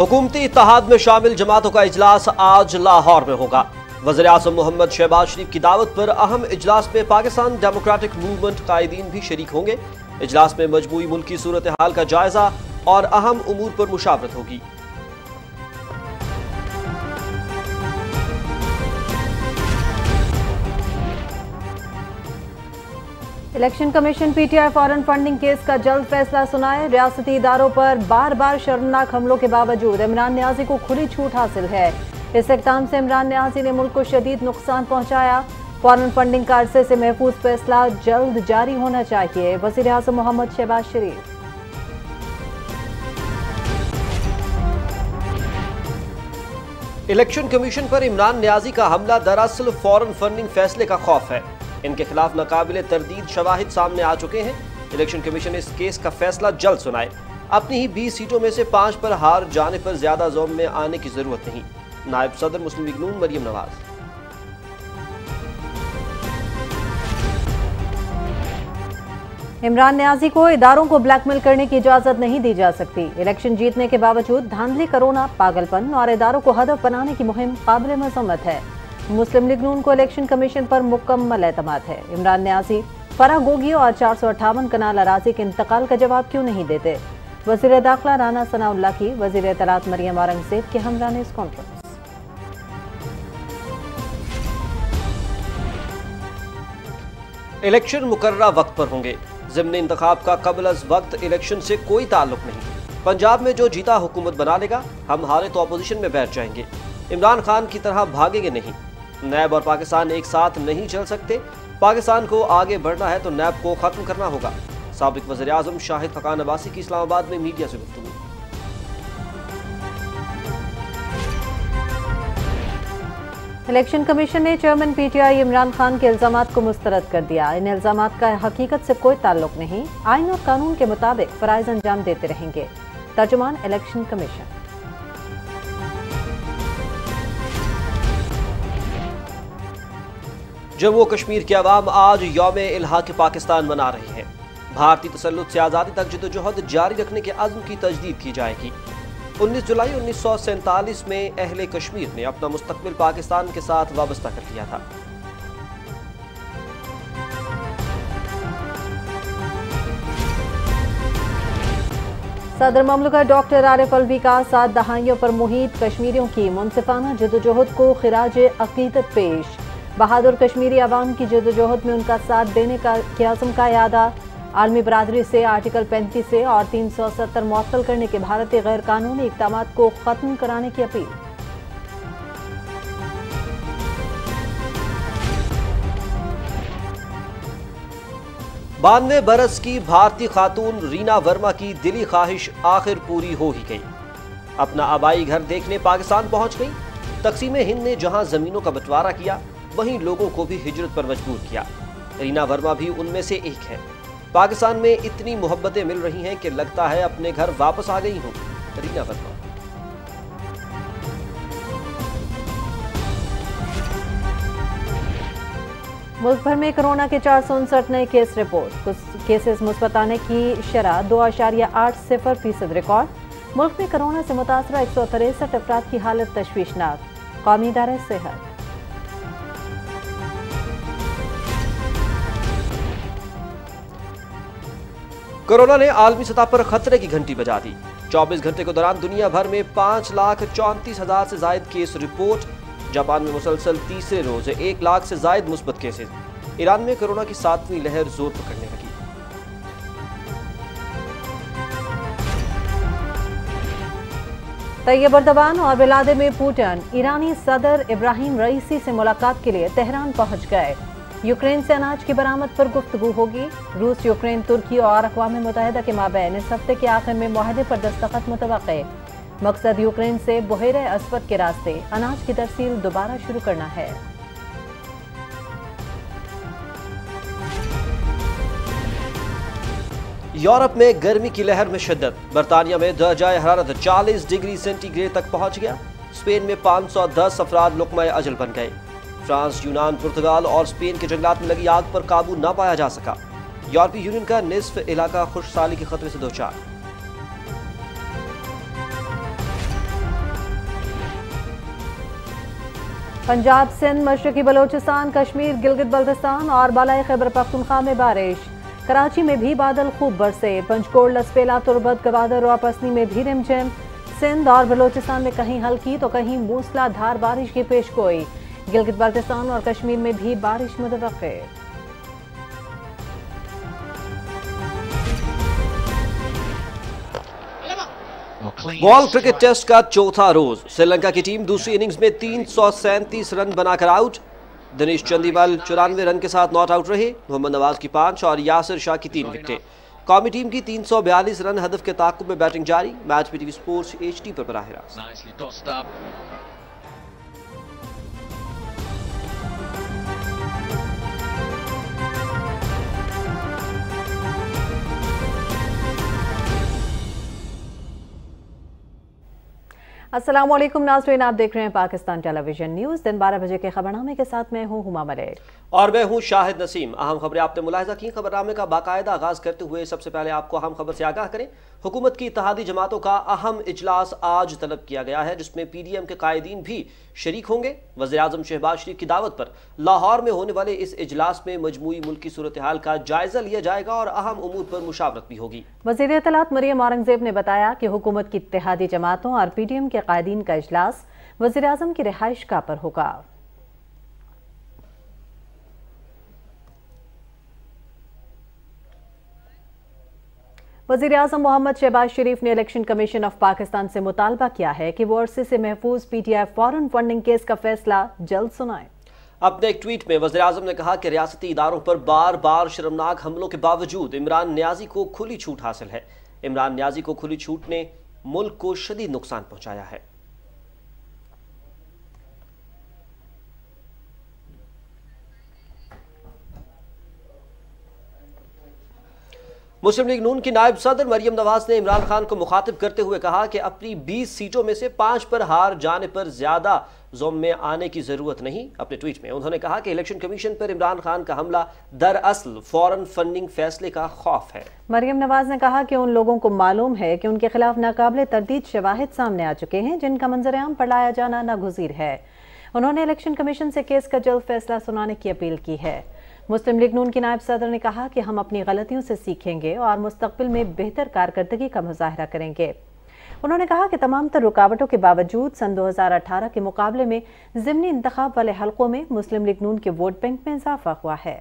हुकूमती इत्तेहाद में शामिल जमातों का इजलास आज लाहौर में होगा। वज़ीर आज़म मोहम्मद शहबाज शरीफ की दावत पर अहम इजलास में पाकिस्तान डेमोक्रेटिक मूवमेंट कायदीन भी शरीक होंगे। इजलास में मजमूई मुल्की सूरत हाल का जायजा और अहम उमूर पर मुशावरत होगी। Election commission PTI foreign funding case का जल्द फैसला सुनाए। रियासती इदारों पर बार बार शर्मनाक हमलों के बावजूद इमरान नियाज़ी को खुली छूट हासिल है। इस इक़दाम से इमरान नियाज़ी ने मुल्क को शदीद नुकसान पहुंचाया। फॉरेन फंडिंग का अरसे से महफूज फैसला जल्द जारी होना चाहिए। वज़ीर आज़म मोहम्मद शहबाज शरीफ। इलेक्शन कमीशन पर इमरान नियाज़ी का हमला दरअसल फॉरेन फंडिंग फैसले का खौफ है। इनके खिलाफ नाकाबिले तरदीद शवाहिद सामने आ चुके हैं। इलेक्शन कमीशन इस केस का फैसला जल्द सुनाए। अपनी ही 20 सीटों में से 5 पर हार जाने पर ज्यादा जोम में आने की जरूरत नहीं। नायब सदर मुस्लिम लीग नून मरियम नवाज। इमरान नियाज़ी को इदारों को ब्लैकमेल करने की इजाजत नहीं दी जा सकती। इलेक्शन जीतने के बावजूद धांधली, करोना, पागलपन और इदारों को हदफ बनाने की मुहिम काबिल मजम्मत है। मुस्लिम लीग नून को इलेक्शन कमीशन पर मुकम्मल एतमाद है। इमरान नियाज़ी फराह गोगी और 458 कनाल अराज़ी के इंतकाल का जवाब क्यों नहीं देते? वज़ीर दाखिला राना सनाउल्लाह की वज़ीर इत्तलात मरियम औरंगज़ेब के हमरा न्यूज़ कॉन्फ्रेंस। इलेक्शन मुकर्ररा वक्त पर होंगे। ज़िम्न इंतखाब का कबल अज वक्त इलेक्शन से कोई ताल्लुक नहीं। पंजाब में जो जीता हुकूमत बना लेगा, हम हारे तो अपोजिशन में बैठ जाएंगे। इमरान खान की तरह भागेंगे नहीं। नैब और पाकिस्तान एक साथ नहीं चल सकते। पाकिस्तान को आगे बढ़ना है तो नैब को खत्म करना होगा। साबिक वज़ीर आज़म शाहिद खकान अब्बासी की इस्लामाबाद में मीडिया से गुफ्तगू। इलेक्शन कमीशन ने चेयरमैन पीटीआई इमरान खान के इल्जामात को मुस्तरद कर दिया। इन इल्जामात का हकीकत से कोई ताल्लुक नहीं। आइन और कानून के मुताबिक फराइज अंजाम देते रहेंगे। तर्जुमान इलेक्शन कमीशन। जम्मू कश्मीर के अवाम आज यौम इल्हाक़ पाकिस्तान मना रहे हैं। भारतीय तसल्लुत से आज़ादी तक जद्दोजहद जारी रखने के अज़्म की तजदीद की जाएगी। 19 जुलाई 1947 में अहले कश्मीर ने अपना मुस्तक़बिल पाकिस्तान के साथ वाबस्ता कर लिया था। सदर ममलकत डॉक्टर आरिफ अलवी का 7 दहाइयों पर मुहीत कश्मीरियों की मुनसिफाना जद्दोजहद को खिराज अक़ीदत पेश। बहादुर कश्मीरी अवाम की जद्दोजहद में उनका साथ देने के अज़्म का यादा। आलमी बरादरी से आर्टिकल 35 से और 370 मुअत्तल करने के भारतीय गैर कानूनी इक़दामात को ख़त्म कराने की अपील। 92 बरस की भारतीय खातून रीना वर्मा की दिली ख्वाहिश आखिर पूरी हो ही गई। अपना आबाई घर देखने पाकिस्तान पहुंच गई। तक़सीम हिंद ने जहां ज़मीनों का बंटवारा किया, वहीं लोगों को भी हिजरत पर मजबूर किया। रीना वर्मा भी उनमें से एक है। पाकिस्तान में इतनी मोहब्बतें मिल रही हैं कि लगता है अपने घर वापस आ गई हूं। रीना वर्मा। मुल्क भर में कोरोना के 459 नए केस रिपोर्ट। कुछ केसेस मुस्बत आने की शरह 2.80% रिकॉर्ड। मुल्क में कोरोना से मुतासरा 163 अफराद की हालत तशवीशनाक। कौमी इदारे सेहत। कोरोना ने आलमी सतह पर खतरे की घंटी बजा दी। 24 घंटे के दौरान दुनिया भर में 5,34,000 से जायद केस रिपोर्ट। जापान में मुसलसल तीसरे रोज 1 लाख से जायद मुस्बत केसेस। ईरान में कोरोना की 7वीं लहर जोर पकड़ने लगी। तैयब अर्दवान और व्लादिमीर पुतिन ईरानी सदर इब्राहिम रईसी से मुलाकात के लिए तेहरान पहुंच गए। यूक्रेन से अनाज की बरामद पर गुफ्तगू होगी। रूस, यूक्रेन, तुर्की और अक़वाम मुत्तहिदा के माबैन इस हफ्ते के आखिर में मुआहदे पर दस्तखत मुतवक्के। मकसद यूक्रेन से बुहेरे अस्वद के रास्ते अनाज की तरसील दोबारा शुरू करना है। यूरोप में गर्मी की लहर में शिद्दत। बरतानिया में दर्जाए हरारत 40 डिग्री सेंटीग्रेड तक पहुंच गया। स्पेन में 510 अफराद लुक़्मा अजल बन गए। फ्रांस, यूनान, पुर्तगाल और स्पेन के जंगलात में लगी आग पर काबू न पाया जा सका। यूरोपीय यूनियन का निस्फ इलाका खुशसाली के खतरे से दो चार। पंजाब, सिंध, मशरकी बलोचिस्तान, कश्मीर, गिलगित बल्तिस्तान और बालाई खैबर पख्तूनख्वा में बारिश। कराची में भी बादल खूब बरसे। पंचकोट, लसपेला, तुर्बत, गवादर और पसनी में भी रिमझिम। सिंध और बलोचिस्तान में कहीं हल्की तो कहीं मूसलाधार बारिश की पेशगोई। गिलगित बल्तिस्तान और कश्मीर में भी बारिश मुतवक्के। बॉल क्रिकेट टेस्ट का चौथा रोज श्रीलंका की टीम दूसरी इनिंग्स में 337 रन बनाकर आउट। दिनेश चंदीमाल 94 रन के साथ नॉट आउट रहे। मोहम्मद नवाज की 5 और यासिर शाह की 3 विकेटें। कौमी टीम की 342 रन हदफ के ताक़ुब में बैटिंग जारी। मैच पीटीवी स्पोर्ट्स HD पर बराह रास्त। अस्सलाम वालेकुम नाज़रीन, आप देख रहे हैं पाकिस्तान टेलीविजन न्यूज़। दिन 12 बजे के खबरनामे के साथ मैं हूं हुमा मलिक और मैं हूं शाहिद नसीम। अहम खबरें आपने मुलाहिजा की। खबरनामे का बाकायदा आगाज करते हुए सबसे पहले आपको अहम खबर से आगाह करें। हुकूमत की इत्तेहादी जमातों का अहम इजलास आज तलब किया गया है, जिसमें PDM के कायदीन भी शरीक होंगे। वज़ीर-ए-आज़म शहबाज शरीफ की दावत पर लाहौर में होने वाले इस इजलास में मजमूई मुल्की सूरत हाल का जायजा लिया जाएगा और अहम उमूर पर मुशावरत भी होगी। वज़ीर इत्तलात मरियम औरंगज़ेब ने बताया कि हुकूमत की इत्तेहादी जमातों और PDM के कायदीन का इजलास वज़ीर-ए-आज़म की रिहाइश गाह पर होगा। वज़ीर-ए-आज़म मोहम्मद शहबाज शरीफ ने इलेक्शन कमीशन ऑफ पाकिस्तान से मुतालबा किया है कि वो अरसे से महफूज PTI फॉरेन फंडिंग केस का फैसला जल्द सुनाए। अपने एक ट्वीट में वज़ीर-ए-आज़म ने कहा कि रियासती इदारों पर बार बार शर्मनाक हमलों के बावजूद इमरान न्याजी को खुली छूट हासिल है। इमरान न्याजी को खुली छूट ने मुल्क को शदीद नुकसान पहुंचाया है। मुस्लिम लीग नून की नायब सदर मरियम नवाज ने इमरान खान को मुखातिब करते हुए कहा कि अपनी 20 सीटों में से 5 पर हार जाने पर ज्यादा ज़ोम में आने की जरूरत नहीं। अपने ट्वीट में उन्होंने कहा कि इलेक्शन कमीशन पर इमरान खान का हमला दरअसल फॉरेन फंडिंग फैसले का खौफ है। मरियम नवाज ने कहा कि उन लोगों को मालूम है कि उनके खिलाफ नाकाबिले तरदीद शवाहिद सामने आ चुके हैं, जिनका मंजर-ए-आम पर लाया जाना नागुज़ीर है। उन्होंने इलेक्शन कमीशन से केस का जल्द फैसला सुनाने की अपील की है। मुस्लिम लीग नून की नायब सदर ने कहा कि हम अपनी गलतियों से सीखेंगे और मुस्तकबिल में बेहतर कारकर्दगी का मुजाहरा करेंगे। उन्होंने कहा कि तमाम तर रुकावटों के बावजूद सन 2018 के मुकाबले में ज़िमनी इंतखाब वाले हलकों में मुस्लिम लीग नून के वोट बैंक में इजाफा हुआ है।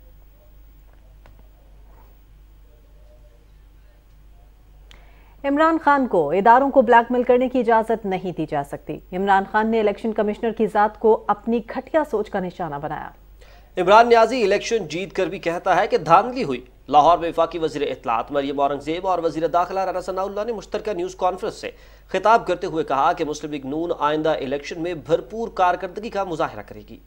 इमरान खान को इदारों को ब्लैकमेल करने की इजाजत नहीं दी जा सकती। इमरान खान ने इलेक्शन कमिश्नर की जात को अपनी घटिया सोच का निशाना बनाया। इमरान न्याजी इलेक्शन जीत कर भी कहता है कि धांधली हुई। लाहौर में वफाकी वज़ीर इत्तलात मरियम औरंगज़ेब और वज़ीर दाखिला राना सनाउल्लाह ने मुश्तरका न्यूज़ कॉन्फ्रेंस से खिताब करते हुए कहा कि मुस्लिम लीग नून आइंदा इलेक्शन में भरपूर कारकर्दगी का मुजाहरा करेगी।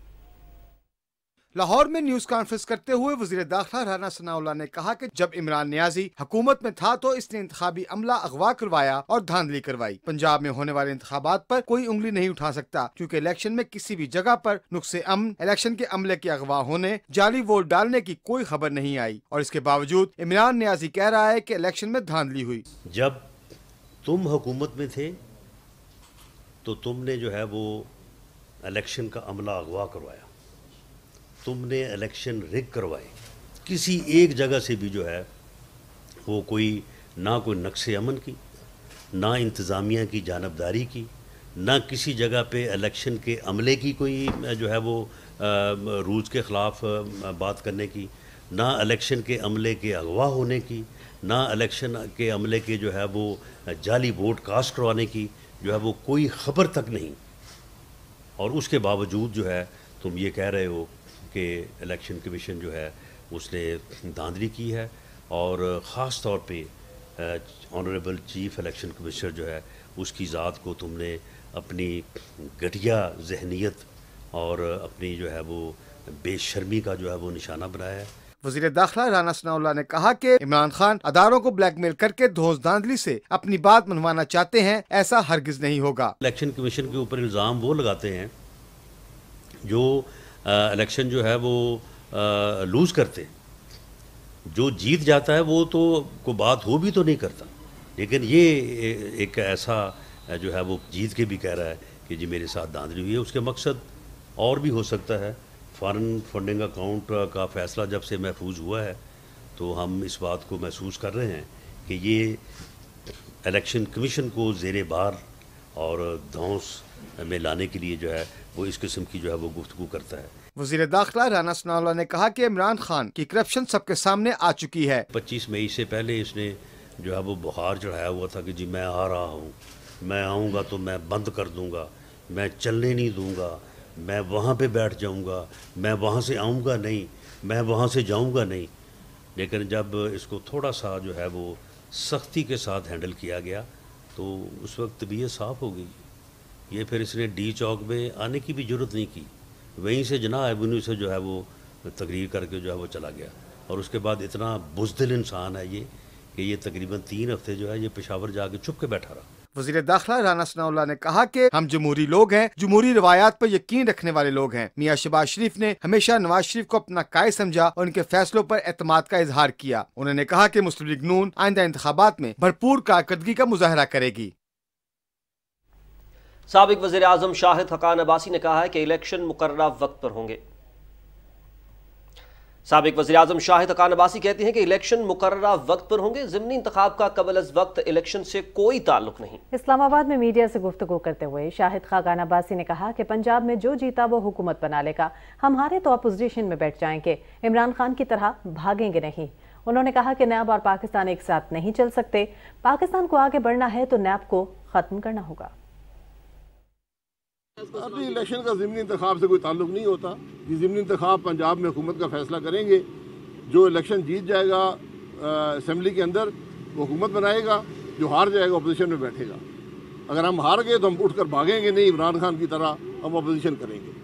लाहौर में न्यूज कॉन्फ्रेंस करते हुए वज़ीर दाखिला राना सनाउल्लाह ने कहा कि जब इमरान न्याजी हुकूमत में था तो इसने इंतखाबी अमला अगवा करवाया और धांधली करवाई। पंजाब में होने वाले इंतखाबात पर कोई उंगली नहीं उठा सकता, क्योंकि इलेक्शन में किसी भी जगह पर नुक्से अमन, इलेक्शन के अमले के अगवा होने, जाली वोट डालने की कोई खबर नहीं आई। और इसके बावजूद इमरान न्याजी कह रहा है कि इलेक्शन में धांधली हुई। जब तुम हुकूमत में थे तो तुमने जो है वो इलेक्शन का अमला अगवा करवाया, तुमने इलेक्शन रिग करवाए। किसी एक जगह से भी जो है वो कोई ना कोई नक्शे अमन की, ना इंतज़ामिया की जानबदारी की, ना किसी जगह पे इलेक्शन के अमले की कोई जो है वो रूल्स के ख़िलाफ़ बात करने की, ना इलेक्शन के अमले के अगवा होने की, ना इलेक्शन के अमले के जो है वो जाली वोट कास्ट करवाने की जो है वो कोई ख़बर तक नहीं। और उसके बावजूद जो है तुम ये कह रहे हो कि इलेक्शन कमीशन जो है उसने धांधली की है। और ख़ास तौर पे ऑनरेबल चीफ इलेक्शन कमिश्नर जो है उसकी ज़ात को तुमने अपनी घटिया जहनीत और अपनी जो है वो बेशर्मी का जो है वो निशाना बनाया है। वज़ीर दाखिला राना सनाउल्लाह ने कहा कि इमरान खान अदारों को ब्लैकमेल करके धौंस धांधली से अपनी बात मनवाना चाहते हैं, ऐसा हरगिज नहीं होगा। इलेक्शन कमीशन के ऊपर इल्ज़ाम वो लगाते हैं जो इलेक्शन जो है वो लूज़ करते, जो जीत जाता है वो तो कोई बात हो भी तो नहीं करता, लेकिन ये एक ऐसा जो है वो जीत के भी कह रहा है कि जी मेरे साथ धांधली हुई है। उसके मकसद اور بھی ہو سکتا ہے. فارن فنڈنگ اکاؤنٹ کا فیصلہ جب سے محفوظ ہوا ہے تو ہم اس بات کو محسوس کر رہے ہیں کہ یہ الیکشن کمیشن کو زیر بار اور دھونس میں لانے کے لیے جو ہے وہ اس قسم کی جو ہے وہ گفتگو کرتا ہے. وزیر داخلہ رانا ثناء اللہ نے کہا کہ عمران خان کی کرپشن سب کے سامنے آ چکی ہے. 25 مئی سے پہلے اس نے جو ہے وہ بخار چڑھایا ہوا تھا کہ جی میں آ رہا ہوں, میں آؤں گا تو میں بند کر دوں گا, میں چلنے نہیں دوں گا, میں وہاں پہ بیٹھ جاؤں گا, میں وہاں سے آؤں گا نہیں, میں وہاں سے جاؤں گا نہیں. لیکن جب اس کو تھوڑا سا جو ہے وہ سختی کے ساتھ ہینڈل کیا گیا تو اس وقت طبیعت صاف ہو گئی. یہ پھر اس نے ڈی چوک میں آنے کی بھی ضرورت نہیں کی, وہیں سے جناح ایونیو سے جو ہے وہ تقریر کر کے جو ہے وہ چلا گیا. اور اس کے بعد اتنا بزدل انسان ہے یہ کہ یہ تقریباً 3 ہفتے جو ہے یہ پشاور جا کے چھپ کے بیٹھا رہا. وزیر داخلہ رانا ثناء اللہ نے کہا کہ ہم جمہوری لوگ ہیں, جمہوری روایات پر یقین رکھنے والے لوگ ہیں. میاں شہباز شریف نے ہمیشہ نواز شریف کو اپنا قائد سمجھا اور ان کے فیصلوں پر اعتماد کا اظہار کیا. انہوں نے کہا کہ مسلم لیگ نون آئندہ انتخابات میں بھرپور کارکردگی کا مظاہرہ کرے گی. سابق وزیر اعظم شاہد حقان عباسی نے کہا ہے کہ الیکشن مقررہ وقت پر ہوں گے. سابق وزیر اعظم شاہد حقان عباسی کہتے ہیں کہ الیکشن مقررہ وقت پر ہوں گے, ضمنی انتخاب کا قبل از وقت الیکشن سے کوئی تعلق نہیں. اسلام آباد میں میڈیا سے گفتگو کرتے ہوئے شاہد حقان عباسی نے کہا کہ پنجاب میں جو جیتا وہ حکومت بنا لے گا, ہم ہارے تو اپوزیشن میں بیٹھ جائیں گے, عمران خان کی طرح بھاگیں گے نہیں. انہوں نے کہا کہ نیب اور پاکستان ایک ساتھ نہیں چل سکتے, پاکستان کو آگے بڑھنا ہے تو نیب کو ختم کرنا ہوگا. ابھی الیکشن کا ضمنی انتخاب سے کوئی تعلق نہیں ہوتا. یہ ضمنی انتخاب پنجاب میں حکومت کا فیصلہ کریں گے. جو الیکشن جیت جائے گا اسمبلی کے اندر وہ حکومت بنائے گا, جو ہار جائے گا اپوزیشن میں بیٹھے گا. اگر ہم ہار گئے تو ہم اٹھ کر بھاگیں گے نہیں, عمران خان کی طرح ہم اپوزیشن کریں گے.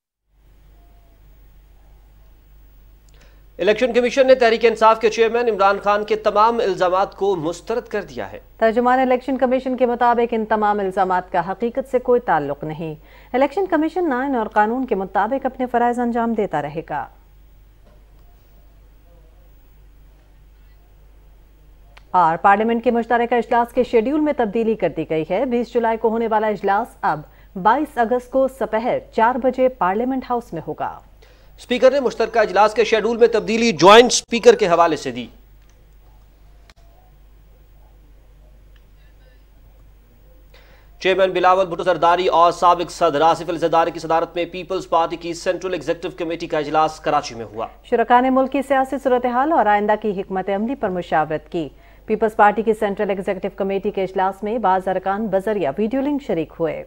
الیکشن کمیشن نے تحریک انصاف کے چیئرمین عمران خان کے تمام الزامات کو مسترد کر دیا ہے. ترجمان الیکشن کمیشن کے مطابق ان تمام الزامات کا حقیقت سے کوئی تعلق نہیں. الیکشن کمیشن آئین اور قانون کے مطابق اپنے فرائض انجام دیتا رہے گا. اور پارلیمنٹ کے مشترکہ اجلاس کے شیڈیول میں تبدیلی کر دی گئی ہے. 20 جولائی کو ہونے والا اجلاس اب 22 اگست کو سپہر 4 بجے پارلیمنٹ ہاؤس میں ہوگا. اسپیکر نے مشترکہ اجلاس کے شیڈول میں تبدیلی جوائنٹ اسپیکر کے حوالے سے دی. چیئرمین بلاول بھٹو زرداری اور سابق صدر آصف علی زرداری کی صدارت میں پیپلز پارٹی کی سینٹرل ایگزیکٹو کمیٹی کا اجلاس کراچی میں ہوا. شرکاء نے ملک کی سیاسی صورتحال اور آئندہ کی حکمت عملی پر مشاورت کی. پیپلز پارٹی کی سینٹرل ایگزیکٹو کمیٹی کے اجلاس میں بعض ارکان بذریعہ ویڈیو لنک شریک ہوئے.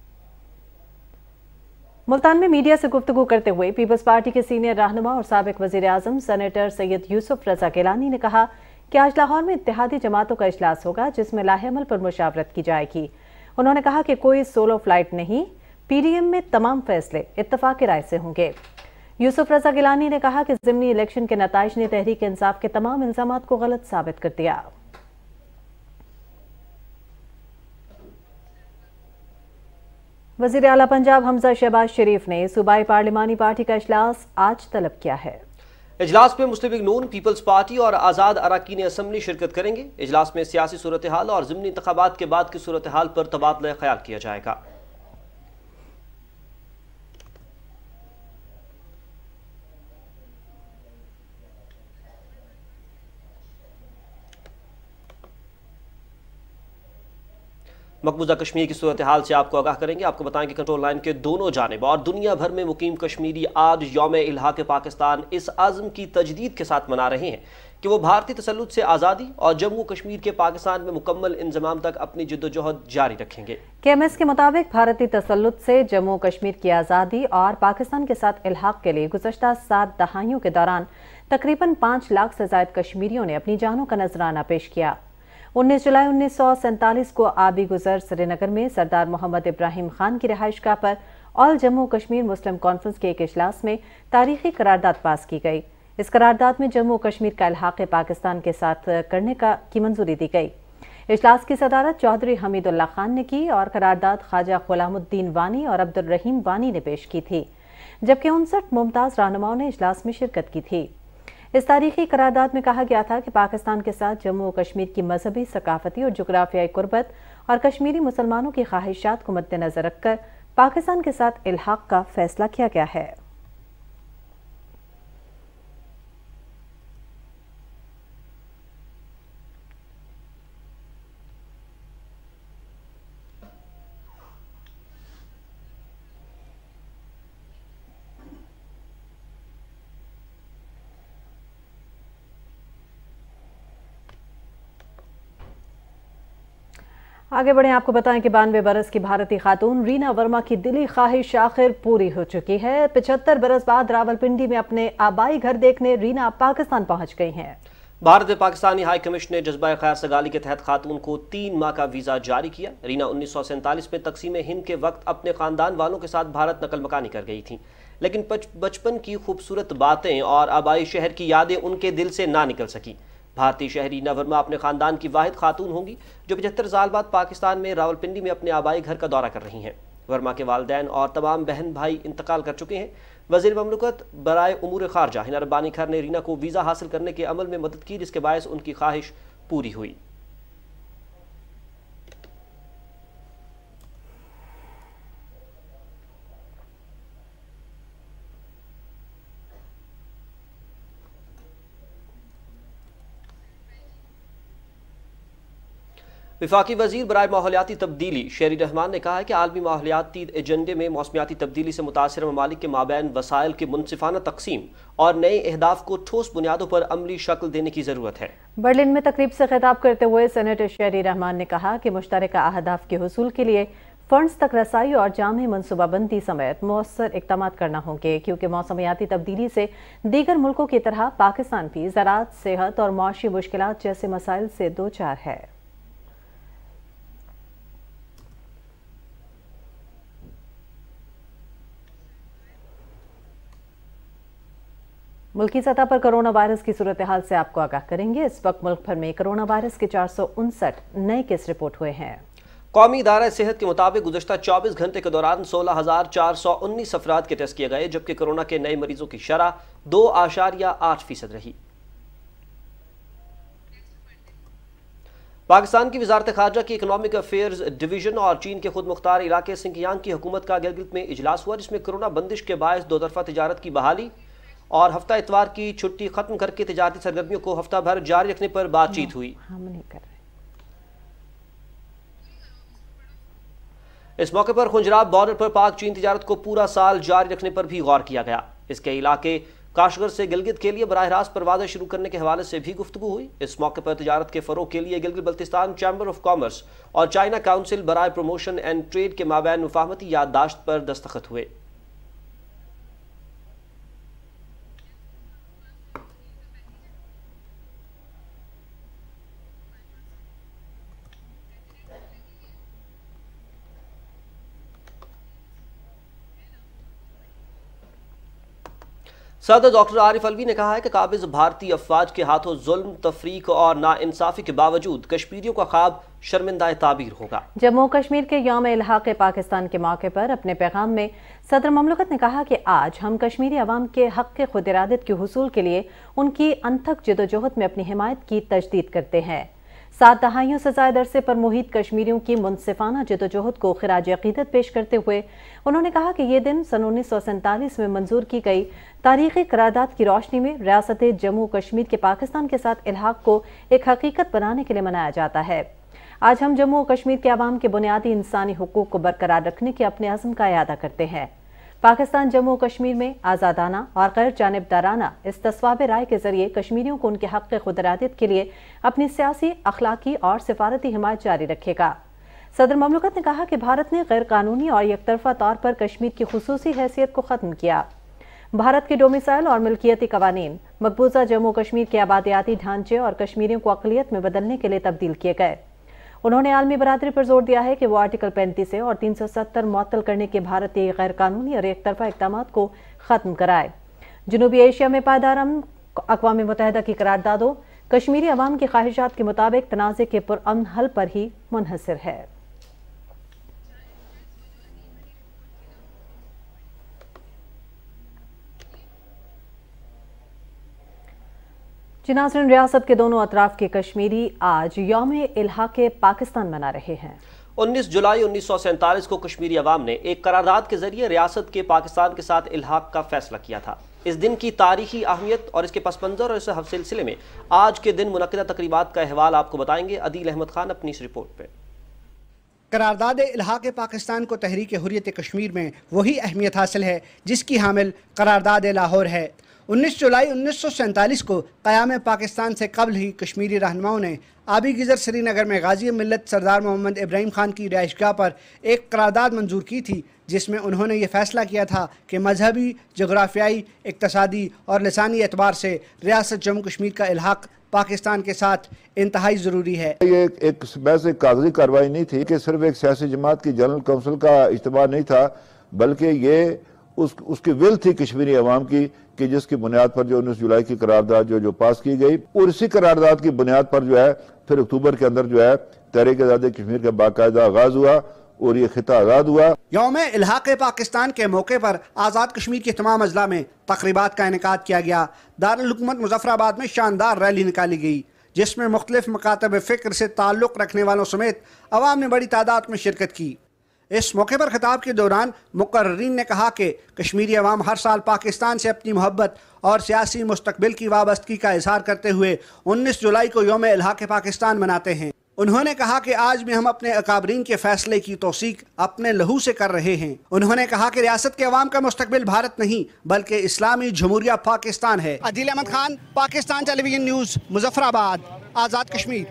ملتان میں میڈیا سے گفتگو کرتے ہوئے پیپلز پارٹی کے سینئر رہنما اور سابق وزیر اعظم سینیٹر سید یوسف رضا گیلانی نے کہا کہ آج لاہور میں اتحادی جماعتوں کا اجلاس ہوگا جس میں لاہ عمل پر مشاورت کی جائے گی. انہوں نے کہا کہ کوئی سولو فلائٹ نہیں, پی ڈی ایم میں تمام فیصلے اتفاق رائے سے ہوں گے. یوسف رضا گیلانی نے کہا کہ ضمنی الیکشن کے نتائج نے تحریک انصاف کے تمام الزامات کو غلط ثابت کر دیا. وزیر اعلیٰ پنجاب حمزہ شہباز شریف نے صوبائی پارلیمانی پارٹی کا اجلاس آج طلب کیا ہے. اجلاس میں Muslim League Noon, peoples party اور آزاد اراکین اسمبلی شرکت کریں گے. اجلاس میں سیاسی صورتحال اور ضمنی انتخابات کے بعد کی صورتحال پر تبادلہ خیال کیا جائے گا. مقبوضہ کشمیر کی صورتحال سے آپ کو آگاہ کریں گے. آپ کو بتائیں کہ کنٹرول لائن کے دونوں جانب اور دنیا بھر میں مقیم کشمیری آج یوم الحاق پاکستان اس عزم کی تجدید کے ساتھ منا رہے ہیں کہ وہ بھارتی تسلط سے آزادی اور جموں کشمیر کے پاکستان میں مکمل انضمام تک اپنی جدوجہد جاری رکھیں گے. کے ایم ایس کے مطابق بھارتی تسلط سے جموں کشمیر کی آزادی اور پاکستان کے ساتھ الحاق کے لیے گزشتہ 7 دہائیوں کے دوران تقریباً 5 لاکھ سے زائد کشمیریوں نے اپنی جانوں کا نذرانہ پیش کیا. 19 جولائی 1947 کو آبی گزر سری نگر میں سردار محمد ابراہیم خان کی رہائش گاہ پر all Jammu Kashmir Muslim conference کے ایک اجلاس میں تاریخی قرارداد پاس کی گئی. اس قرارداد میں جموں کشمیر کا الحاق پاکستان کے ساتھ کرنے کی منظوری دی گئی. اجلاس کی صدارت چودھری حمید اللہ خان نے کی اور قرارداد خواجہ غلام الدین وانی اور عبد الرحیم وانی نے پیش کی تھی، جبکہ 59 ممتاز رہنماؤں نے اجلاس میں شرکت کی تھی. اس تاریخی قرارداد میں کہا گیا تھا کہ پاکستان کے ساتھ جموں و کشمیر کی مذہبی، ثقافتی اور جغرافیائی قربت اور کشمیری مسلمانوں کی خواہشات کو مد نظر رکھ کر पाकिस्तान के साथ इल्हाक का फैसला किया गया है। आगे बढ़े, आपको बताएं कि 92 बरस की भारतीय खातून रीना वर्मा की दिली ख्वाहिश आखिर पूरी हो चुकी है। 75 बरस बाद रावलपिंडी में अपने आबाई घर देखने रीना पाकिस्तान पहुंच गई हैं। भारत में पाकिस्तानी हाई कमीशन ने जज्बा खैर सगाली के तहत खातून को 3 माह का वीज़ा जारी किया। रीना 1947 में तकसीम हिंद के वक्त अपने ख़ानदान वालों के साथ भारत नकल मकानी कर गई थी, लेकिन बचपन की खूबसूरत बातें और आबाई शहर की यादें उनके दिल से ना निकल सकी। भारतीय शहरी रीना वर्मा अपने खानदान की वाहिद खातून होंगी जो 75 साल बाद पाकिस्तान में रावलपिंडी में अपने आबाई घर का दौरा कर रही हैं। वर्मा के वालिदैन और तमाम बहन भाई इंतकाल कर चुके हैं। वज़ीर ममलकत बराए उमूर खारजा हिना रब्बानी खैर ने रीना को वीज़ा हासिल करने के अमल में मदद की, जिसके बायस उनकी ख्वाहिश पूरी हुई। वफाकी वज़ीर बराए माहौलियाती तब्दीली शेरी रहमान ने कहा है कि आलमी माहौलियाती एजेंडे में मौसमियाती तब्दीली से मुतासिर ममालिक के माबैन वसाइल की मुनसिफाना तकसीम और नए अहदाफ को ठोस बुनियादों पर अमली शक्ल देने की ज़रूरत है। बर्लिन में तकरीब से खिताब करते हुए सेनेटर शेरी रहमान ने कहा कि मुश्तरका अहदाफ के हुसूल के लिए फंड्स तक रसाई और जामी मनसूबाबंदी समेत मौसर इक़दाम करना होंगे, क्योंकि मौसमियाती तब्दीली से दीगर मुल्कों की तरह पाकिस्तान भी ज़राअत, सेहत और मुआशी मुश्किलात जैसे मसाइल से दो चार है। मुल्की सतह पर कोरोना वायरस की सूरत हाल से आपको आगाह करेंगे। इस वक्त मुल्क भर में कोरोना वायरस के 459 नए केस रिपोर्ट हुए हैं। कौमी इदारा सेहत के मुताबिक गुज़श्ता 24 घंटे के दौरान 16,419 अफराद के टेस्ट किए गए, जबकि कोरोना के नए मरीजों की शरह 2.8% रही। पाकिस्तान की वजारत खारजा की इकनॉमिक अफेयर्स डिवीजन और चीन के खुद मुख्तार इलाके सिंकियांग की हुकूमत का गिलगित में इजलास हुआ, जिसमें कोरोना बंदिश के बायस दो तरफा तिजारत की बहाली और हफ्ता इतवार की छुट्टी खत्म करके तिजारती सरगर्मियों को हफ्ता भर जारी रखने पर बातचीत हुई। इस मौके पर खुंजराब बॉर्डर पर पाक चीन तिजारत को पूरा साल जारी रखने पर भी गौर किया गया। इसके इलाके काशगर से गिलगित के लिए बराह रास्त परवाज़ें शुरू करने के हवाले से भी गुफ्तगू हुई। इस मौके पर तिजारत के फ़रोग के लिए Gilgit Baltistan chamber of commerce और चाइना काउंसिल बराए प्रमोशन एंड ट्रेड के माबैन मुफाहमती याददाश्त पर दस्तखत हुए। सदर डॉक्टर आरिफ अलवी ने कहा है कि काबिज भारतीय अफवाज के हाथों जुल्म, तफरीक और नाइंसाफी के बावजूद कश्मीरियों का ख्वाब शर्मिंदा ताबीर होगा। जम्मू कश्मीर के यौम इल्हाक पाकिस्तान के मौके पर अपने पैगाम में सदर ममलकत ने कहा कि आज हम कश्मीरी अवाम के हक के खुद इरादत के हुसूल के लिए उनकी अनथक जदोजहद में अपनी हिमायत की तजदीद करते हैं। 7 दहाइयों से ज्यादा अरसे पर मुहित कश्मीरियों की मुनसिफाना जदोजहद को खिराज अकीदत पेश करते हुए उन्होंने कहा कि ये दिन सन 1947 में मंजूर की गई तारीखी करारदाद की रोशनी में रियासत जम्मू कश्मीर के पाकिस्तान के साथ इल्हाक को एक हकीकत बनाने के लिए मनाया जाता है। आज हम जम्मू कश्मीर के अवाम के बुनियादी इंसानी हुकूक को बरकरार रखने के अपने अज़्म का इरादा करते हैं। पाकिस्तान जम्मू कश्मीर में आज़ादाना और गैर जानिबदाराना इस्तिस्वाब राय के जरिए कश्मीरियों को उनके हक़ खुद इरादत के लिए अपनी सियासी, अखलाकी और सिफारती हिमायत जारी रखेगा। सदर ममलकत ने कहा कि भारत ने गैर कानूनी और एकतरफा तौर पर कश्मीर की खुसूसी हैसियत को ख़त्म किया। भारत के डोमिसाइल और मिल्कियती कवानीन मकबूजा जम्मू कश्मीर के आबादियाती ढांचे और कश्मीरियों को अक़लियत में बदलने के लिए तब्दील किए गए। उन्होंने आलमी बरादरी पर जोर दिया है कि वो आर्टिकल 35 और 370 मुअत्तल करने के भारतीय गैर कानूनी और एक तरफा इक़दामात को ख़त्म कराए। जनूबी एशिया में पायदार अमन अक़वाम मुत्तहिदा की करारदादों कश्मीरी अवाम की ख्वाहिशात के मुताबिक तनाज़े के पुरअमन हल पर ही मुनहसर है। नाज़रीन, रियासत के दोनों अतराफ के कश्मीरी आज यौम इल्हाक पाकिस्तान मना रहे हैं। 19 जुलाई 1947 को कश्मीरी अवाम ने एक करारदाद के जरिए रियासत के पाकिस्तान के साथ इल्हाक का फैसला किया था। इस दिन की तारीखी अहमियत और इसके पस मंज़र और इस सिलसिले में आज के दिन मुनक़िदा तकरीबात का अहवाल आपको बताएंगे अदील अहमद खान अपनी इस रिपोर्ट पे। करारदाद इल्हाक़ पाकिस्तान को तहरीक हुर्रियत कश्मीर में वही अहमियत हासिल है जिसकी हामिल करारदाद लाहौर है। 19 जुलाई 1947 को क़याम पाकिस्तान से कबल ही कश्मीरी रहनुमाओं ने आबी गिज़र श्रीनगर में गाज़ी मिल्लत सरदार मोहम्मद इब्राहिम खान की रिहाइशगाह पर एक करारदाद मंजूर की थी, जिसमें उन्होंने ये फ़ैसला किया था कि मजहबी, जोग्राफियाई, इक़्तिसादी और लिसानी एतबार से रियासत जम्मू कश्मीर का इल्हाक़ पाकिस्तान के साथ इंतहाई ज़रूरी है। ये एक महज एक कागजी कार्रवाई नहीं थी कि सिर्फ एक सियासी जमात की जनरल काउंसिल का इज्तिमा नहीं था, बल्कि ये उसकी विल थी कश्मीरी अवाम की कि जिसकी बुनियाद पर जो 19 जुलाई की करारदाद जो पास की गई, और इसी करारदाद की बुनियाद पर जो है फिर अक्टूबर के अंदर जो है तहरीक आज़ादी कश्मीर का बाकायदा आगाज हुआ और ये खिता आज़ाद हुआ। यौम इल्हाक़ पाकिस्तान के मौके पर आज़ाद कश्मीर के तमाम अजला में तक़रीबात का इनेकाद किया गया। दारुल हुकूमत मुज़फ़्फ़राबाद में शानदार रैली निकाली गई, जिसमें मुख्तलिफ मकातब फ़िक्र से ताल्लुक़ रखने वालों समेत अवाम ने बड़ी तादाद में शिरकत की। इस मौके पर खिताब के दौरान मुक़र्रिरीन ने कहा कि कश्मीरी अवाम हर साल पाकिस्तान से अपनी मोहब्बत और सियासी मुस्तक़बिल की वाबस्तगी का इज़हार करते हुए 19 जुलाई को यौम इल्हाक़ पाकिस्तान मनाते हैं। उन्होंने कहा कि आज भी हम अपने अकाबरीन के फैसले की तौसीक अपने लहू से कर रहे हैं। उन्होंने कहा कि रियासत के अवाम का मुस्तक़बिल भारत नहीं बल्कि इस्लामी जमहूरिया पाकिस्तान है। Adeel Ahmed Khan, Pakistan television news, Muzaffarabad, Azad Kashmir.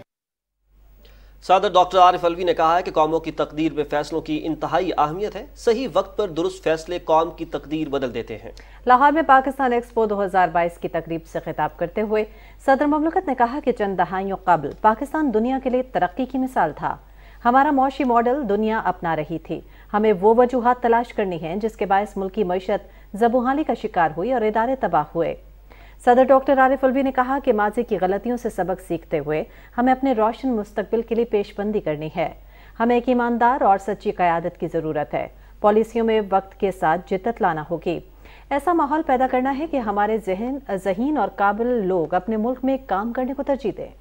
सदर डॉक्टर आरिफ अलवी ने कहा है कि कौमों की तकदीर में फैसलों की इंतहाई अहमियत है। सही वक्त पर दुरुस्त फैसले कौम की तकदीर बदल देते हैं। लाहौर में पाकिस्तान एक्सपो 2022 की तकरीब से खिताब करते हुए सदर ममलकत ने कहा कि चंद दहाइयों कबल पाकिस्तान दुनिया के लिए तरक्की की मिसाल था। हमारा मौशी मॉडल दुनिया अपना रही थी। हमें वो वजूहात तलाश करनी है जिसके बायस मुल्की मईशत ज़बूहाली का शिकार हुई और इदारे तबाह हुए। सदर डॉक्टर आरिफ अलवी ने कहा कि माजी की गलतियों से सबक सीखते हुए हमें अपने रोशन मुस्तकबिल के लिए पेशबंदी करनी है। हमें एक ईमानदार और सच्ची क़यादत की ज़रूरत है। पॉलिसियों में वक्त के साथ जिद्दत लाना होगी। ऐसा माहौल पैदा करना है कि हमारे ज़हीन और काबिल लोग अपने मुल्क में काम करने को तरजीह दें।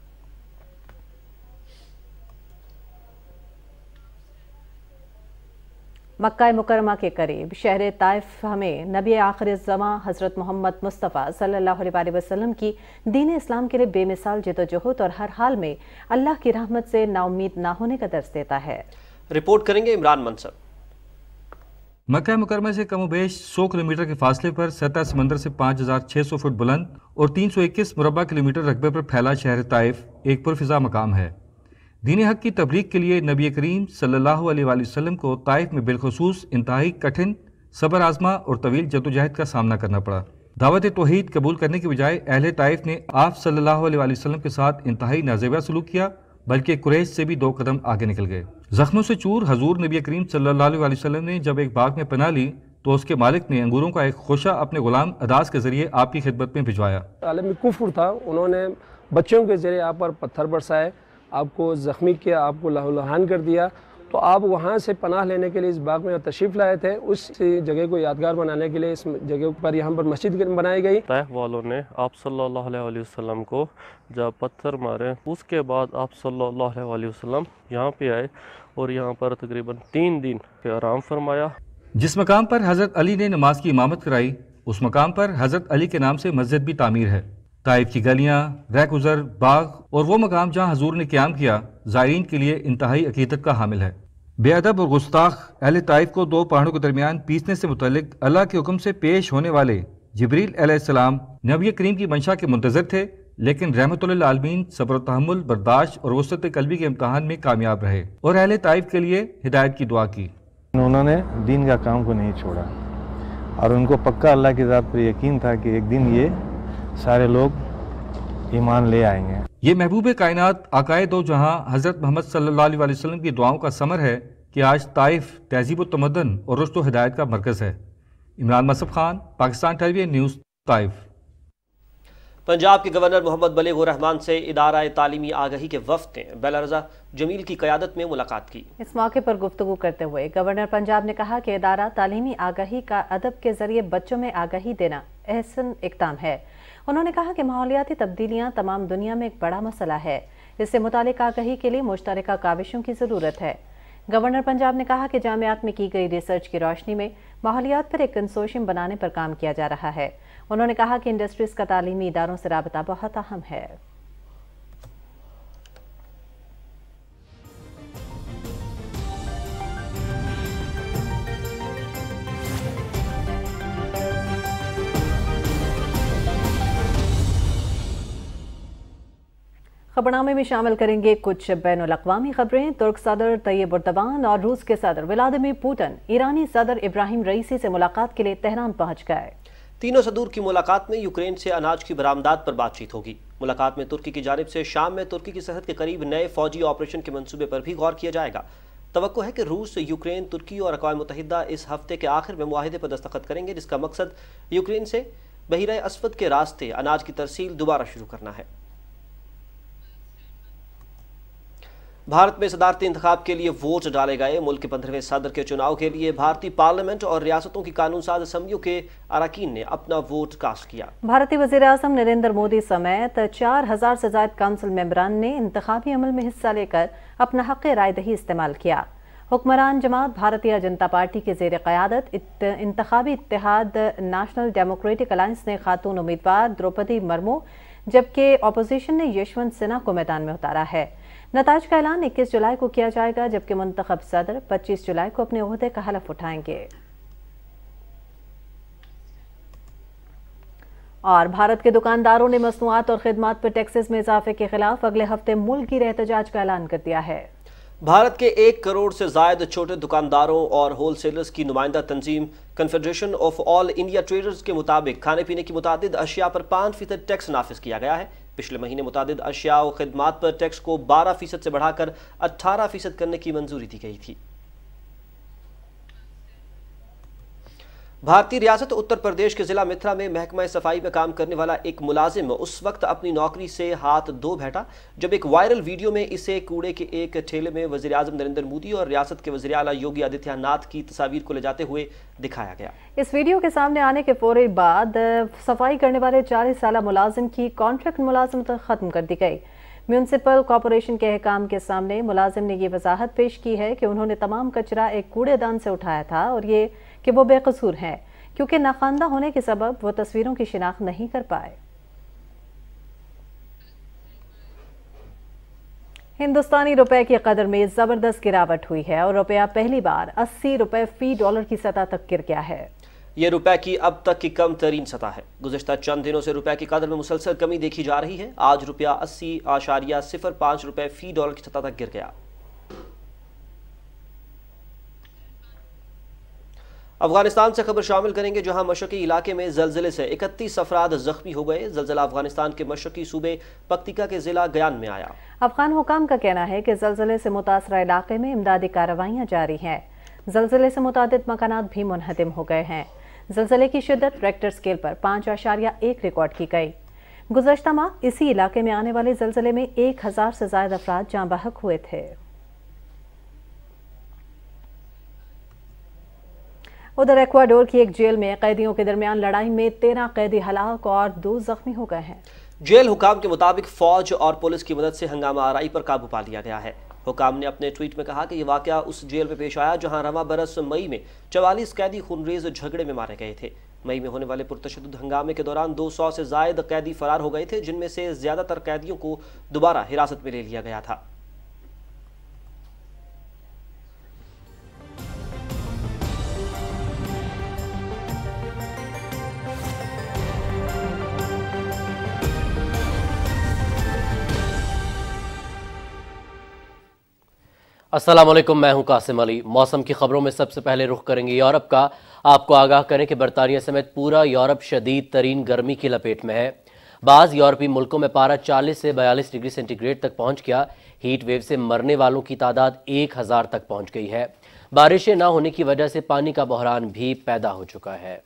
मक्का मुकरमा के करीब शहर ताइफ हमें नबी आखिर ज़मां हज़रत मोहम्मद मुस्तफ़ा सल्लल्लाहु अलैहि वसल्लम की दीन इस्लाम के लिए बेमिसाल जद्दोजहद और हर हाल में अल्लाह की रहमत से नाउम्मीद ना होने का दर्स देता है। रिपोर्ट करेंगे इमरान मंसर। मक्का मुकरमा से कमोबेश 100 किलोमीटर के फासले पर सतह समंदर से 5600 फुट बुलंद और 321 मुरबा किलोमीटर रकबे पर फैला शहर ताइफ एक पुरफिजा मकाम है। दीन हक की तबलीग के लिए नबी करीम सल्लल्लाहु अलैहि वसल्लम को ताइफ में बिलखुसूस इंतहाई कठिन, सब्र आज़मा और तवील जद्दोजहद का सामना करना पड़ा। दावत तौहीद कबूल करने के बजाय अहले ताइफ ने आप सल्लल्लाहु अलैहि वसल्लम के साथ इंतहाई नाज़ेबा सलूक किया, बल्कि कुरैश से भी 2 कदम आगे निकल गए। जख्मों से चूर हजूर नबी करीम सल्लल्लाहु अलैहि वसल्लम ने जब एक बाग में पनाह ली तो उसके मालिक ने अंगूरों का एक खोशा अपने गुलाम अदास के जरिए आपकी खिदमत में भिजवाया। आलमी कुफ्र था, उन्होंने बच्चों के जरिए आप पर पत्थर बरसाए, आपको ज़ख्मी किया, आपको लहूलुहान कर दिया। तो आप वहाँ से पनाह लेने के लिए इस बाग में तशरीफ़ लाए थे। उस जगह को यादगार बनाने के लिए इस जगह पर यहाँ पर मस्जिद बनाई गई। ताइफ वालों ने आप सल्लल्लाहु अलैहि वसल्लम को जब पत्थर मारे, उसके बाद आप सल्लल्लाहु अलैहि वसल्लम यहाँ पे आए और यहाँ पर तकरीबन 3 दिन के आराम फरमाया। जिस मकाम पर हज़रत अली ने नमाज की इमामत कराई, उस मकाम पर हज़रत अली के नाम से मस्जिद भी तामीर है। ताइफ की गलियाँ, रहगुज़र, बाग और वो मकाम जहाँ हजूर ने क़याम किया ज़ायरीन के लिए इंतहाई अकीदत का हामिल है। बेअदब और गुस्ताख अहले ताइफ को 2 पहाड़ों के दरमियान पीसने से मुतल्लिक अल्लाह के हुक्म से पेश होने वाले जिब्रील अलैहिस्सलाम नबी करीम की मंशा के मुंतज़िर थे, लेकिन रहमतुल लिल आलमीन सब्र व तहम्मुल, बर्दाश्त और वसअत क़ल्बी के इम्तहान में कामयाब रहे और अहले ताइफ के लिए हिदायत की दुआ की। उन्होंने दीन का काम को नहीं छोड़ा और उनको पक्का अल्लाह की ज़ात पर यकीन था कि एक दिन ये सारे लोग ईमान ले आएंगे। ये महबूब कायनात आकाए दो जहां हज़रत मोहम्मद सल्लल्लाहु अलैहि वसल्लम की दुआओं का समर है कि आज ताइफ तहज़ीब व तमद्दुन और रुश्द व हिदायत का मरकज़ है। इमरान मसफ Khan, Pakistan television news, Taif. Punjab के गवर्नर मोहम्मद बलीग़ुर रहमान से इदारा तालीमी आगाही के वफ़द ने बेला जमील की क़यादत में मुलाकात की। इस मौके पर गुफ्तगू करते हुए गवर्नर पंजाब ने कहा कि इदारा तालीमी आगाही का अदब के जरिए बच्चों में आगाही देना अहसन इक़दाम है। उन्होंने कहा कि माहौलियाती तब्दीलियाँ तमाम दुनिया में एक बड़ा मसला है। इससे मुतालिक आगाही के लिए मुश्तरका काविशों की ज़रूरत है। गवर्नर पंजाब ने कहा कि जामियात में की गई रिसर्च की रोशनी में माहौलियात पर एक कंसोर्शियम बनाने पर काम किया जा रहा है। उन्होंने कहा कि इंडस्ट्रीज का तालीमी इदारों से राबता बहुत अहम है। खबरनामे में शामिल करेंगे कुछ बैनुल-अक़वामी खबरें। तुर्क सदर तैयब एर्दोगान और रूस के सदर व्लादिमीर पुतिन ईरानी सदर इब्राहिम रईसी से मुलाकात के लिए तेहरान पहुंच गए। तीनों सदूर की मुलाकात में यूक्रेन से अनाज की बरामदात पर बातचीत होगी। मुलाकात में तुर्की की जानिब से शाम में तुर्की की सरहद के करीब नए फौजी ऑपरेशन के मंसूबे पर भी गौर किया जाएगा। तवक्को है कि रूस, यूक्रेन, तुर्की और अक़वाम मुत्तहिदा इस हफ्ते के आखिर में मुआहिदे पर दस्तखत करेंगे, जिसका मकसद यूक्रेन से बहीरा अस्वद के रास्ते अनाज की तरसील दोबारा शुरू करना है। भारत में सदारती इंतखाब के लिए वोट डाले गए। मुल्क के 15वें सदर के चुनाव के लिए भारतीय पार्लियामेंट और रियासतों की कानून साज असम्बलियों के अरकान ने अपना वोट कास्ट किया। भारतीय वज़ीर आज़म नरेंद्र मोदी समेत 4000 से ज़ायद काउंसिल मेंबरान ने इंतखाबी अमल में हिस्सा लेकर अपना हक़ राय दही इस्तेमाल किया। हुक्मरान जमात भारतीय जनता पार्टी के ज़ेर क़यादत इंतखाबी इत्तेहाद नेशनल डेमोक्रेटिक अलायंस ने खातून उम्मीदवार द्रौपदी मुर्मू जबकि अपोजिशन ने यशवंत सिन्हा को मैदान में उतारा है। नताइज का ऐलान 21 जुलाई को किया जाएगा, जबकि मुंतखब सदर 25 जुलाई को अपने ओहदे का हलफ उठाएंगे। और भारत के दुकानदारों ने मसनूआत और खिदमात पर टैक्सेस में इजाफे के खिलाफ अगले हफ्ते मुल्क गिर एहतजाज का ऐलान कर दिया है। भारत के 1 करोड़ से जायद छोटे दुकानदारों और होलसेलर्स की नुमाइंदा तंजीम confederation of all India traders के मुताबिक खाने पीने की मुतादिद अशिया पर 5% टैक्स नाफिज किया गया है। पिछले महीने मुतादिद अशिया और खिदमात पर टैक्स को 12% से बढ़ाकर 18% करने की मंजूरी दी गई थी। भारतीय रियासत उत्तर प्रदेश के जिला मित्रा में महकमा सफाई में काम करने वाला एक मुलाजिम उस वक्त अपनी नौकरी से हाथ धो बैठा जब एक वायरल वीडियो में इसे कूड़े के एक ठेले में वज़ीर आज़म नरेंद्र मोदी और रियासत के वज़ीर आला योगी आदित्यनाथ की तस्वीर को ले जाते हुए दिखाया गया। इस वीडियो के सामने आने के फौरी बाद सफाई करने वाले 40 साला मुलाजिम की कॉन्ट्रैक्ट मुलाजिमत खत्म कर दी गई। म्यूनसिपल कॉरपोरेशन के अहकाम के सामने मुलाजिम ने ये वजाहत पेश की है कि उन्होंने तमाम कचरा एक कूड़ेदान से उठाया था और ये कि वो बेकसूर हैं, क्योंकि नाखानदा होने के सबब वो तस्वीरों की शिनाख्त नहीं कर पाए। हिंदुस्तानी रुपए की कदर में जबरदस्त गिरावट हुई है और रुपया पहली बार 80 रुपए फी डॉलर की सतह तक गिर गया है। ये रुपए की अब तक की कम तरीन सतह है। गुज़श्ता चंद दिनों से रुपए की कदर में मुसलसल कमी देखी जा रही है। आज रुपया 80.05 रुपए फी डॉलर की सतह तक गिर गया। अफगानिस्तान से खबर शामिल करेंगे, जहां मशरकी इलाके में जलजिले से 31 अफराद जख्मी हो गए। जलजिला अफगानिस्तान के मशरकी सूबे पक्तिका के जिला गयान में आया। अफगान हुकाम का कहना है कि जलजिले से मुतासरा इलाके में इमदादी कार्रवाइयां जारी हैं। जलजिले से मुतादिद मकानात भी मुनहदिम हो गए हैं। जलजिले की शिद्दत रेक्टर स्केल पर 5.1 रिकॉर्ड की गई। गुज़श्ता माह इसी इलाके में आने वाले जलजिले में 1000 से ज्यादा अफराद जाँ बहक हुए थे। उधर एक्वाडोर की एक जेल में कैदियों के दरमियान लड़ाई में 13 कैदी हलाक और 2 जख्मी हो गए हैं। जेल हुकाम के मुताबिक फौज और पुलिस की मदद से हंगामा आराई पर काबू पा लिया गया है। हुकाम ने अपने ट्वीट में कहा कि यह वाकया उस जेल में पेश आया जहां रवा बरस मई में 44 कैदी खूनरेज झगड़े में मारे गए थे। मई में होने वाले पुरतशद्दुद हंगामे के दौरान 200 से जायद कैदी फरार हो गए थे, जिनमें से ज्यादातर कैदियों को दोबारा हिरासत में ले लिया गया था। अस्सलामुअलैकुम, मैं हूं कासिम अली। मौसम की खबरों में सबसे पहले रुख करेंगे यूरोप का। आपको आगाह करें कि बरतानिया समेत पूरा यूरोप शदीद तरीन गर्मी की लपेट में है। बाज़ यूरोपीय मुल्कों में पारा 40 से 42 डिग्री सेंटीग्रेड तक पहुंच गया। हीट वेव से मरने वालों की तादाद 1000 तक पहुंच गई है। बारिशें न होने की वजह से पानी का बहरान भी पैदा हो चुका है।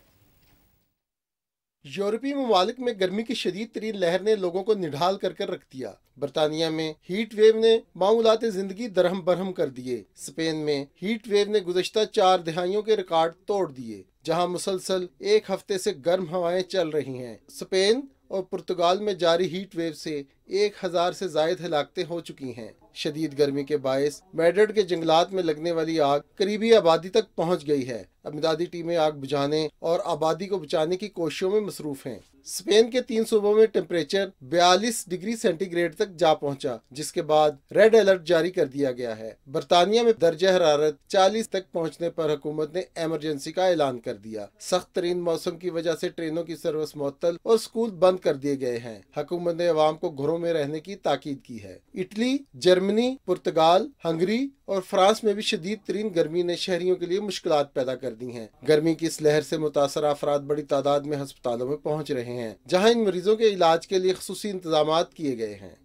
यूरोपीय ममालिक में गर्मी की शदीद तरीन लहर ने लोगों को निढाल कर रख दिया। बरतानिया में हीट वेव ने मामूलात जिंदगी दरहम बरहम कर दिए। स्पेन में हीट वेव ने गुज़श्ता 4 दिहाइयों के रिकॉर्ड तोड़ दिए, जहां मुसलसल एक हफ्ते से गर्म हवाएं चल रही हैं। स्पेन اور پرتگال میں جاری ہیٹ ویو سے 1000 سے زائد ہلاکتیں ہو چکی ہیں۔ شدید گرمی کے باعث میڈرڈ کے جنگلات میں لگنے والی آگ قریبی آبادی تک پہنچ گئی ہے۔ امدادی ٹیمیں آگ بجھانے اور آبادی کو بچانے کی کوششوں میں مصروف ہیں۔ اسپین کے 3 صوبوں میں ٹیمپریچر 42 ڈگری سینٹی گریڈ تک جا پہنچا، جس کے بعد ریڈ الرٹ جاری کر دیا گیا ہے۔ برطانیہ میں درجہ حرارت 40 تک پہنچنے پر حکومت نے ایمرجنسی کا اعلان کر دیا۔ سخت ترین موسم کی وجہ سے ٹرینوں کی سروس معطل اور اسکول بند کر دیے گئے ہیں۔ حکومت نے عوام کو گھروں میں رہنے کی تاکید کی ہے۔ اٹلی، جرمنی، پرتگال، ہنگری اور فرانس میں بھی شدید ترین گرمی نے شہریوں کے لیے مشکلات پیدا کر دی ہیں۔ گرمی کی اس لہر سے متاثرہ افراد بڑی تعداد میں ہسپتالوں میں پہنچ رہے ہیں، جہاں ان مریضوں کے علاج کے لیے خصوصی انتظامات کیے گئے ہیں۔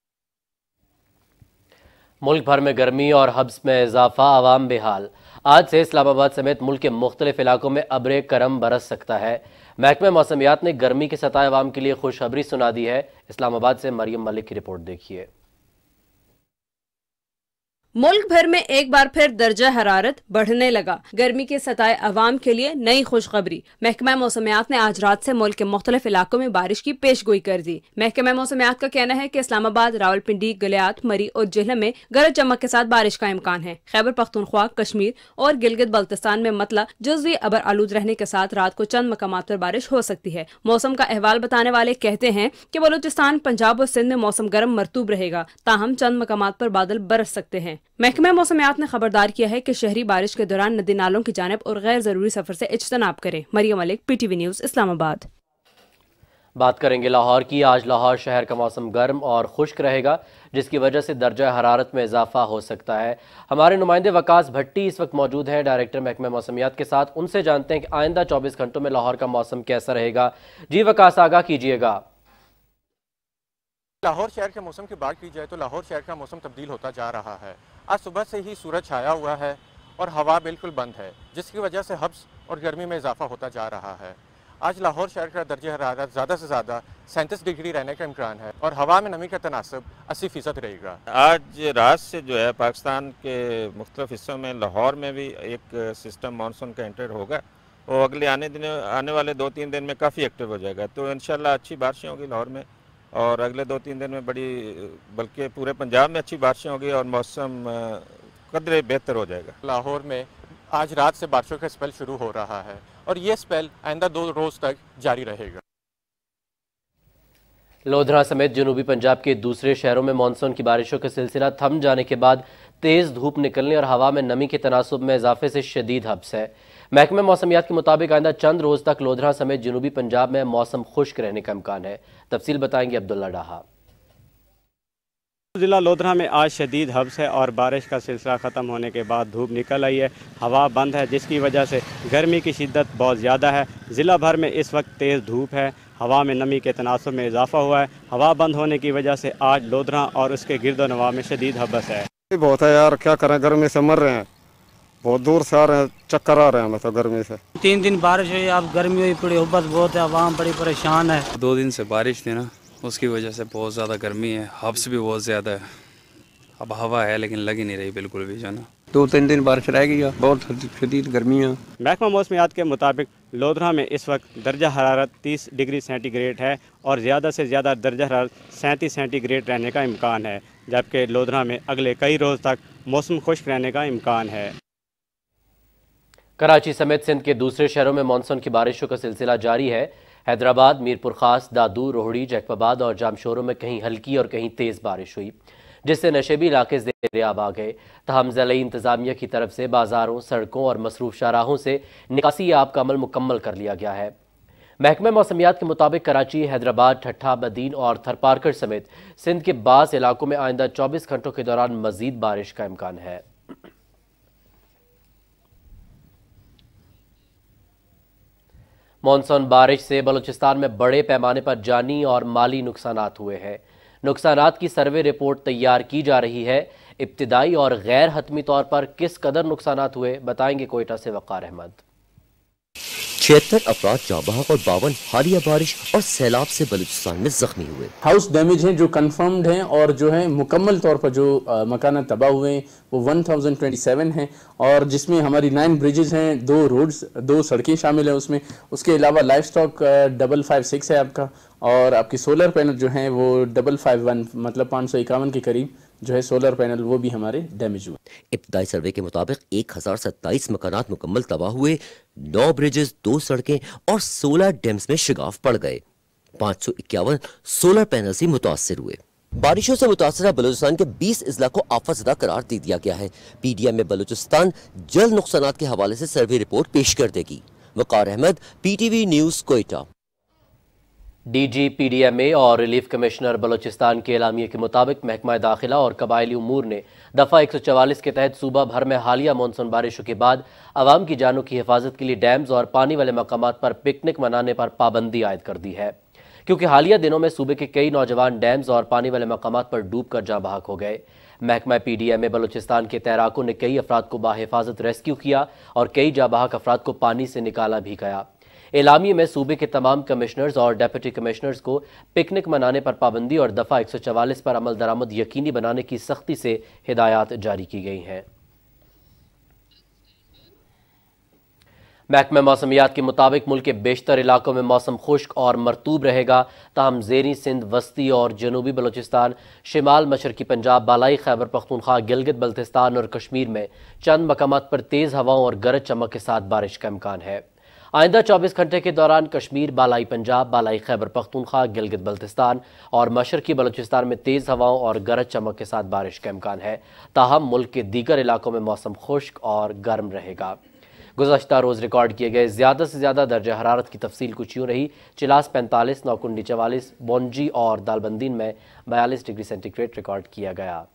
ملک بھر میں گرمی اور حبس میں اضافہ، عوام بحال۔ آج سے اسلام آباد سمیت ملک کے مختلف علاقوں میں ابر کرم برس سکتا ہے۔ محکمہ موسمیات نے گرمی کے ستائے عوام کے لیے خوشخبری سنا دی ہے۔ اسلام آباد سے مریم ملک کی رپورٹ دیکھیے۔ ملک بھر میں ایک بار پھر درجہ حرارت بڑھنے لگا۔ گرمی کے ستائے عوام کے لیے نئی خوشخبری۔ محکمہ موسمیات نے آج رات سے ملک کے مختلف علاقوں میں بارش کی پیش گوئی کر دی۔ محکمہ موسمیات کا کہنا ہے کہ اسلام آباد، راولپنڈی، گلیات، مری اور جہلم میں گرج چمک کے ساتھ بارش کا امکان ہے۔ خیبر پختونخوا، کشمیر اور گلگت بلتستان میں مطلع جزوی ابر آلود رہنے کے ساتھ رات کو چند مقامات پر بارش ہو سکتی ہے۔ موسم کا احوال بتانے والے کہتے ہیں کہ بلوچستان، پنجاب اور سندھ میں موسم گرم مرطوب رہے گا، تاہم چند مقامات پر بادل برس سکتے ہیں۔ محکمہ موسمیات نے خبردار کیا ہے کہ شہری بارش کے دوران ندی نالوں کی جانب اور غیر ضروری سفر سے اجتناب کریں۔ مریم ملک، پی ٹی وی نیوز، اسلام آباد۔ بات کریں گے لاہور کی۔ آج لاہور شہر کا موسم گرم اور خشک رہے گا، جس کی وجہ سے درجہ حرارت میں اضافہ ہو سکتا ہے۔ ہمارے نمائندے وقاص بھٹی اس وقت موجود ہیں ڈائریکٹر محکمہ موسمیات کے ساتھ۔ ان سے جانتے ہیں کہ آئندہ 24 گھنٹوں میں لاہور کا موسم کیسا رہے گا۔ جی وقاص، آگاہ کیجیے گا۔ لاہور شہر کے موسم کی بات کی جائے تو لاہور شہر کا موسم تبدیل ہوتا جا رہا ہے۔ آج صبح سے ہی سورج چھایا ہوا ہے اور ہوا بالکل بند ہے، جس کی وجہ سے حبس اور گرمی میں اضافہ ہوتا جا رہا ہے۔ آج لاہور شہر کا درجہ حرارت زیادہ سے زیادہ 37 ڈگری رہنے کا امکان ہے اور ہوا میں نمی کا تناسب 80% رہے گا۔ آج رات سے جو ہے پاکستان کے مختلف حصوں میں، لاہور میں بھی ایک سسٹم مانسون کا انٹر ہوگا، وہ اگلے آنے والے 2-3 دن میں کافی ایکٹیو ہو جائے گا، تو انشاءاللہ اچھی بارشیں ہوگی لاہور میں، اور اگلے 2-3 دن میں بلکہ پورے پنجاب میں اچھی بارشیں ہوگی اور موسم قدرے بہتر ہو جائے گا۔ لاہور میں آج رات سے بارشوں کا اسپیل شروع ہو رہا ہے اور یہ اسپیل آئندہ 2 روز تک جاری رہے گا۔ لودھرا سمیت جنوبی پنجاب کے دوسرے شہروں میں مانسون کی بارشوں کا سلسلہ تھم جانے کے بعد تیز دھوپ نکلنے اور ہوا میں نمی کے تناسب میں اضافے سے شدید حبس ہے۔ محکمہ موسمیات کے مطابق آئندہ چند روز تک لودھرا سمیت جنوبی پنجاب میں موسم خشک رہنے کا امکان ہے۔ تفصیل بتائیں گے عبداللہ ڈاہا۔ ضلع لودھرا میں آج شدید حبس ہے اور بارش کا سلسلہ ختم ہونے کے بعد دھوپ نکل آئی ہے، ہوا بند ہے، جس کی وجہ سے گرمی کی شدت بہت زیادہ ہے۔ ضلع بھر میں اس وقت تیز دھوپ ہے، ہوا میں نمی کے تناسب میں اضافہ ہوا ہے۔ ہوا بند ہونے کی وجہ سے آج لودھرا اور اس کے گرد و نواح میں شدید حبس ہے۔ بہت ہے یار، کیا کریں، گرمی سے مر رہے ہیں، بہت دور سے آ رہے ہیں، چکر آ رہے ہیں ہمیں تو گرمی سے۔ 3 دن بارش ہوئی، اب گرمی ہوئی پڑی، حبس بہت ہے، عوام بڑی پریشان ہے۔ 2 دن سے بارش تھی نا، اس کی وجہ سے بہت زیادہ گرمی ہے، حبس بھی بہت زیادہ ہے۔ اب ہوا ہے لیکن لگ ہی نہیں رہی بالکل بھی، جو نا 2-3 دن بارش رہ گئی، بہت شدید گرمی ہے۔ محکمہ موسمیات کے مطابق لودھرا میں اس وقت درجہ حرارت 30 ڈگری سینٹی گریڈ ہے اور زیادہ سے زیادہ درجہ حرارت 37 سینٹی گریڈ رہنے کا امکان ہے، جبکہ لودھرا میں اگلے کئی روز تک موسم خشک رہنے کا امکان ہے۔ کراچی سمیت سندھ کے دوسرے شہروں میں مانسون کی بارشوں کا سلسلہ جاری ہے۔ حیدرآباد، میرپور خاص، دادو، روہڑی، جیکب آباد اور جامشوروں میں کہیں ہلکی اور کہیں تیز بارش ہوئی، جس سے نشیبی علاقے زیر آب آ گئے۔ تاہم ضلعی انتظامیہ کی طرف سے بازاروں، سڑکوں اور مصروف شاہراہوں سے نکاسی آب کا عمل مکمل کر لیا گیا ہے۔ محکمہ موسمیات کے مطابق کراچی، حیدرآباد، ٹھٹھہ، بدین اور تھرپارکر سمیت سندھ کے بعض علاقوں میں آئندہ 24 گھنٹوں کے دوران مزید بارش کا امکان ہے۔ مانسون بارش سے بلوچستان میں بڑے پیمانے پر جانی اور مالی نقصانات ہوئے ہیں۔ نقصانات کی سروے رپورٹ تیار کی جا رہی ہے۔ ابتدائی اور غیر حتمی طور پر کس قدر نقصانات ہوئے، بتائیں گے کوئٹہ سے وقار احمد۔ 76 افراد جاں بحق اور 52 حالیہ بارش اور سیلاب سے بلوچستان میں زخمی ہوئے۔ ہاؤس ڈیمیج ہیں جو کنفرمڈ ہیں اور جو ہیں مکمل طور پر جو مکانات تباہ ہوئے ہیں وہ 1027 ہیں، اور جس میں ہماری 9 بریجز ہیں، 2 روڈز، 2 سڑکیں شامل ہیں اس میں۔ اس کے علاوہ لائف سٹاک 556 ہے آپ کا، और आपकी सोलर पैनल जो हैं वो 551 मतलब 551 के करीब जो है सोलर पैनल वो भी हमारे डैमेज हुए। इब्तदाई सर्वे के मुताबिक 1027 मकानात मुकम्मल तबाह हुए, 9 ब्रिजेस, 2 सड़कें और 16 डैम्स में शिगाफ पड़ गए। 551 सोलर पैनल से मुतासर हुए। बारिशों से मुतासर बलूचिस्तान के 20 अजला को आफतज़दा करार दे दिया गया है। PDM में बलूचिस्तान जल्द नुकसानात के हवाले से सर्वे रिपोर्ट पेश कर देगी। Waqar Ahmed, PTV news, Quetta. DG PDMA और रिलीफ कमिश्नर बलूचिस्तान के एलामिये के मुताबिक महकमा दाखिला और कबायली उमूर ने दफ़ा 144 के तहत सूबा भर में हालिया मानसून बारिशों के बाद आवाम की जानों की हिफाजत के लिए डैम्स और पानी वाले मकामात पर पिकनिक मनाने पर पाबंदी आयद कर दी है, क्योंकि हालिया दिनों में सूबे के कई नौजवान डैम्स और पानी वाले मकामात पर डूब कर जाँ बहक हो गए। महकमा PDMA बलूचिस्तान के तैराकों ने कई अफराद को बाहिफाजत रेस्क्यू किया और कई जाँ बहक अफराद को पानी से निकाला भी गया। एलामिये में सूबे के तमाम कमिश्नर्स और डिप्टी कमिश्नर्स को पिकनिक मनाने पर पाबंदी और दफ़ा 144 पर अमल दरामद यकीनी बनाने की सख्ती से हिदायत जारी की गई हैं। महकमा मौसमियात के मुताबिक मुल्क के बेशतर इलाकों में मौसम खुश्क और मरतूब रहेगा, ताहम ज़ेरी सिंध, वस्ती और जनूबी बलूचिस्तान, शिमाल मशरकी पंजाब, बालाई खैबर पख्तूनख्वा, गिलगित बल्तिस्तान और कश्मीर में चंद मकामात पर तेज़ हवाओं और गरज चमक के साथ बारिश का इम्कान है। आइंदा 24 घंटे के दौरान कश्मीर, बालाई पंजाब, बालाई खैबर पख्तूनख्वा, गिलगित बल्तिस्तान और मशरकी बलूचिस्तान में तेज़ हवाओं और गरज चमक के साथ बारिश का इम्कान है। ताहम मुल्क के दीगर इलाकों में मौसम खुश्क और गर्म रहेगा। गुज़श्ता रोज़ रिकॉर्ड किए गए ज़्यादा से ज़्यादा दर्जा हरारत की तफसील कुछ यूँ रही। चिलास 45, नौकुंडी 44, बोंजी और दालबंदीन में 42 डिग्री सेंटीग्रेड रिकॉर्ड किया गया।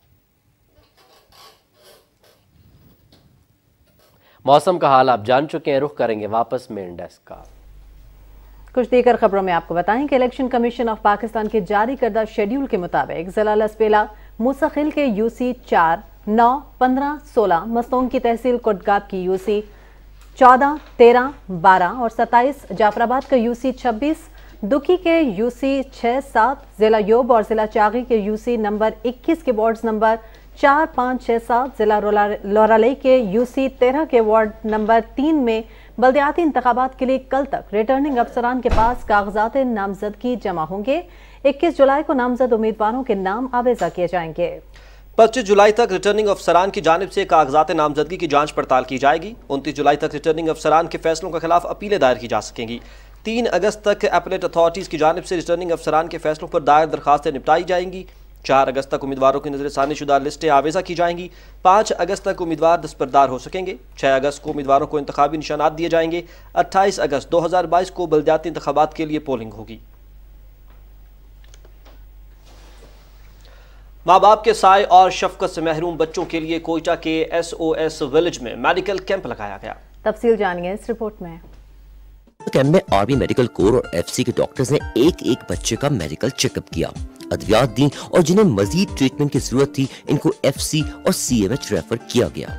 मौसम का हाल आप जान चुके हैं, रुख करेंगे वापस मेन डेस्क का। कुछ दीगर खबरों में आपको बताएं कि इलेक्शन कमीशन ऑफ पाकिस्तान के जारी करदा शेड्यूल के मुताबिक जिला लसपेला मुसखिल के UC 4, 9, 15, 16, मस्तोंग की तहसील कोटगाब की UC 14, 13, 12 और 27, जाफराबाद का UC 26, दुखी के UC 6, 7, जिला योब और जिला चागी के UC नंबर 21 के वार्ड नंबर 4, 5, 6, 7, जिला लोरालई के UC 13 के वार्ड नंबर 3 में बल्दियाती इंतखाबात के लिए कल तक रिटर्निंग अफसरान के पास कागजात नामजदगी जमा होंगे। 21 जुलाई को नामजद उम्मीदवारों के नाम आवेजा किए जाएंगे। 25 जुलाई तक रिटर्निंग अफसरान की जानिब से कागजात नामजदगी की जांच पड़ताल की जाएगी। 29 जुलाई तक रिटर्निंग अफसरान के फैसलों के खिलाफ अपीलें दायर की जा सकेंगी। 3 अगस्त तक एपलेट अथॉरिटीज़ की जानिब से रिटर्निंग अफसरान के फैसलों पर दायर दरखास्तें निपटाई जाएंगी। 4 अगस्त तक उम्मीदवारों की नजरसानी शुदा लिस्टें आवेजा की जाएंगी। 5 अगस्त तक उम्मीदवार दस्तबरदार हो सकेंगे। 6 अगस्त को उम्मीदवारों को इंतखाबी निशानात दिए जाएंगे। 28 अगस्त 2022 को बल्दियाती इंतखाबात के लिए पोलिंग होगी। माँ बाप के साए और शफकत से महरूम बच्चों के लिए कोयटा के SOS विलेज में मेडिकल कैंप लगाया गया। तफसील जानिए इस रिपोर्ट में। कैंप में आर्मी मेडिकल कोर और FC के डॉक्टर्स ने एक बच्चे का मेडिकल चेकअप किया, अद्वियात दी और जिन्हें मजीद ट्रीटमेंट की जरूरत थी इनको FC और CMH रेफर किया गया।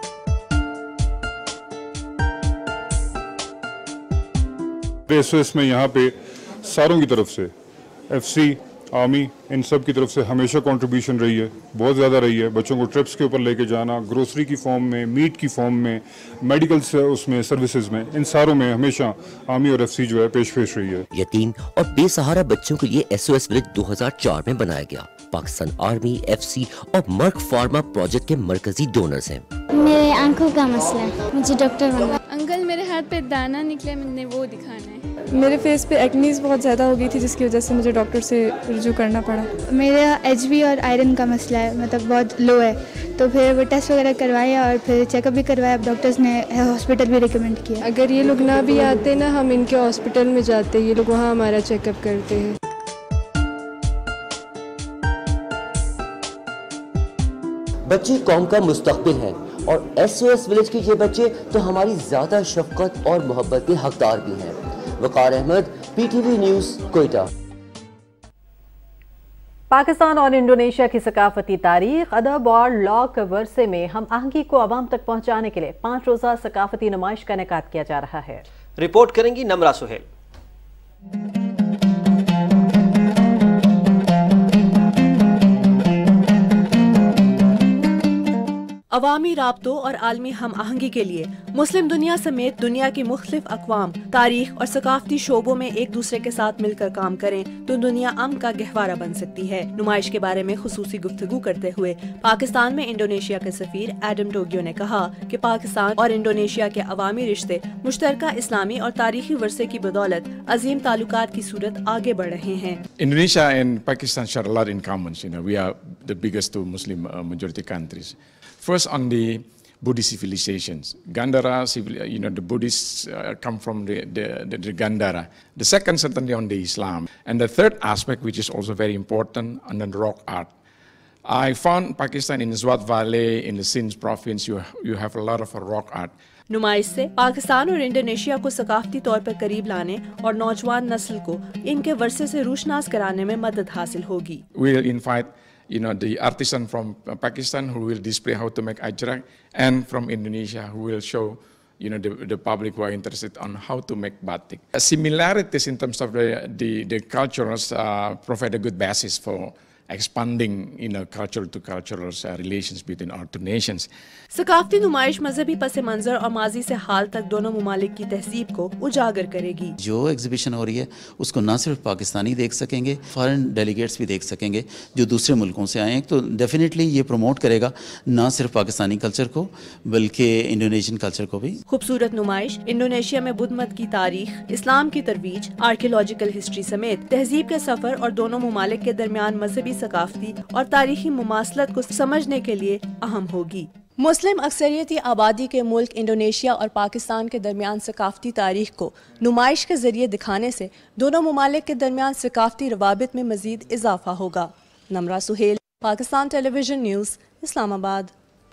SOS में यहाँ पे सारों की तरफ से FC, आर्मी, इन सब की तरफ से हमेशा कंट्रीब्यूशन रही है, बहुत ज़्यादा रही है। बच्चों को ट्रिप्स के ऊपर लेके जाना, ग्रोसरी की फॉर्म में, मीट की फॉर्म में, मेडिकल से उसमें सर्विसेज में, इन सारों में हमेशा आर्मी और FC जो है पेश रही है। यतीम और बेसहारा बच्चों के लिए SOS विलेज 2004 में बनाया गया। पाकिस्तान आर्मी, FC और मर्क फार्मा प्रोजेक्ट के मरकजी डोनर्स हैं। मेरे आंखों का मसला है, मुझे डॉक्टर बनना। अंकल मेरे हाथ पे दाना निकला, मैंने वो दिखाना है। मेरे फेस पे एक्नीज बहुत ज़्यादा हो गई थी जिसकी वजह से मुझे डॉक्टर से रुजू करना पड़ा। मेरा HB और आयरन का मसला है, मतलब बहुत लो है, तो फिर वो टेस्ट वगैरह करवाया और फिर चेकअप भी करवाया। अब डॉक्टर्स ने हॉस्पिटल भी रिकमेंड किया। अगर ये लोग ना भी आते ना, हम इनके हॉस्पिटल में जाते, ये लोग वहाँ हमारा चेकअप करते हैं। बच्चे कौम का मुस्तकबिल है और SOS विलेज के ये बच्चे तो हमारी ज्यादा शफकत और मोहब्बत के हकदार भी हैं। Waqar Ahmed, PTV news, Quetta. पाकिस्तान और इंडोनेशिया की सकाफती तारीख, अदब और लॉ के वर्से में हम आहंगी को आवाम तक पहुंचाने के लिए 5 रोज़ा सकाफती नुमाइश का इनेकाद किया जा रहा है। रिपोर्ट करेंगी नमरा सुहेल। عوامی رابطوں اور عالمی ہم آہنگی کے لیے مسلم دنیا سمیت دنیا کی مختلف اقوام تاریخ اور ثقافتی شعبوں میں ایک دوسرے کے ساتھ مل کر کام کریں تو دنیا امن کا گہوارہ بن سکتی ہے۔ نمائش کے بارے میں خصوصی گفتگو کرتے ہوئے پاکستان میں انڈونیشیا کے سفیر ایڈم ٹوگیو نے کہا کہ پاکستان اور انڈونیشیا کے عوامی رشتے مشترکہ اسلامی اور تاریخی ورثے کی بدولت عظیم تعلقات کی صورت آگے بڑھ رہے ہیں۔ Indonesia and Pakistan share a lot in common. We are the biggest two Muslim majority countries. First, on the Buddhist civilizations, Gandhara, the Buddhists come from the Gandhara. The second, certainly on the Islam. And the third aspect, which is also very important, on the rock art. I found Pakistan in the Swat Valley, in the Sindh province, you have a lot of rock art. نمائش سے پاکستان اور Indonesia کو ثقافتی طور پر قریب لانے اور نوجوان نسل کو ان کے ورثے سے روشناس کرانے میں مدد حاصل ہوگی۔ We'll invite the artisan from Pakistan who will display how to make ajrak, and from Indonesia who will show the public who are interested on how to make batik. Similarities in terms of the cultures provide a good basis for expanding cultural to cultural relations between our two nations. ثقافتی نمائش مذہبی پس منظر اور ماضی سے حال تک دونوں ممالک کی تہذیب کو اجاگر کرے گی۔ جو ایگزیبیشن ہو رہی ہے اس کو نہ صرف پاکستانی دیکھ سکیں گے، فارن ڈیلیگیٹس بھی دیکھ سکیں گے جو دوسرے ملکوں سے آئے ہیں، تو ڈیفینیٹلی یہ پروموٹ کرے گا نہ صرف پاکستانی کلچر کو بلکہ انڈونیشین کلچر کو بھی۔ خوبصورت نمائش انڈونیشیا میں بدھ مت کی تاریخ، اسلام کی ترویج، آرکیولوجیکل ہسٹری سمیت تہذیب کے سفر اور دونوں ممالک کے درمیان مذہبی، ثقافتی اور تاریخی مماثلت کو سمجھنے کے لیے اہم ہوگی۔ مسلم اکثریتی آبادی کے ملک انڈونیشیا اور پاکستان کے درمیان ثقافتی تاریخ کو نمائش کے ذریعے دکھانے سے دونوں ممالک کے درمیان ثقافتی روابط میں مزید اضافہ ہوگا۔ Nimra Sohail, Pakistan television news, Islamabad.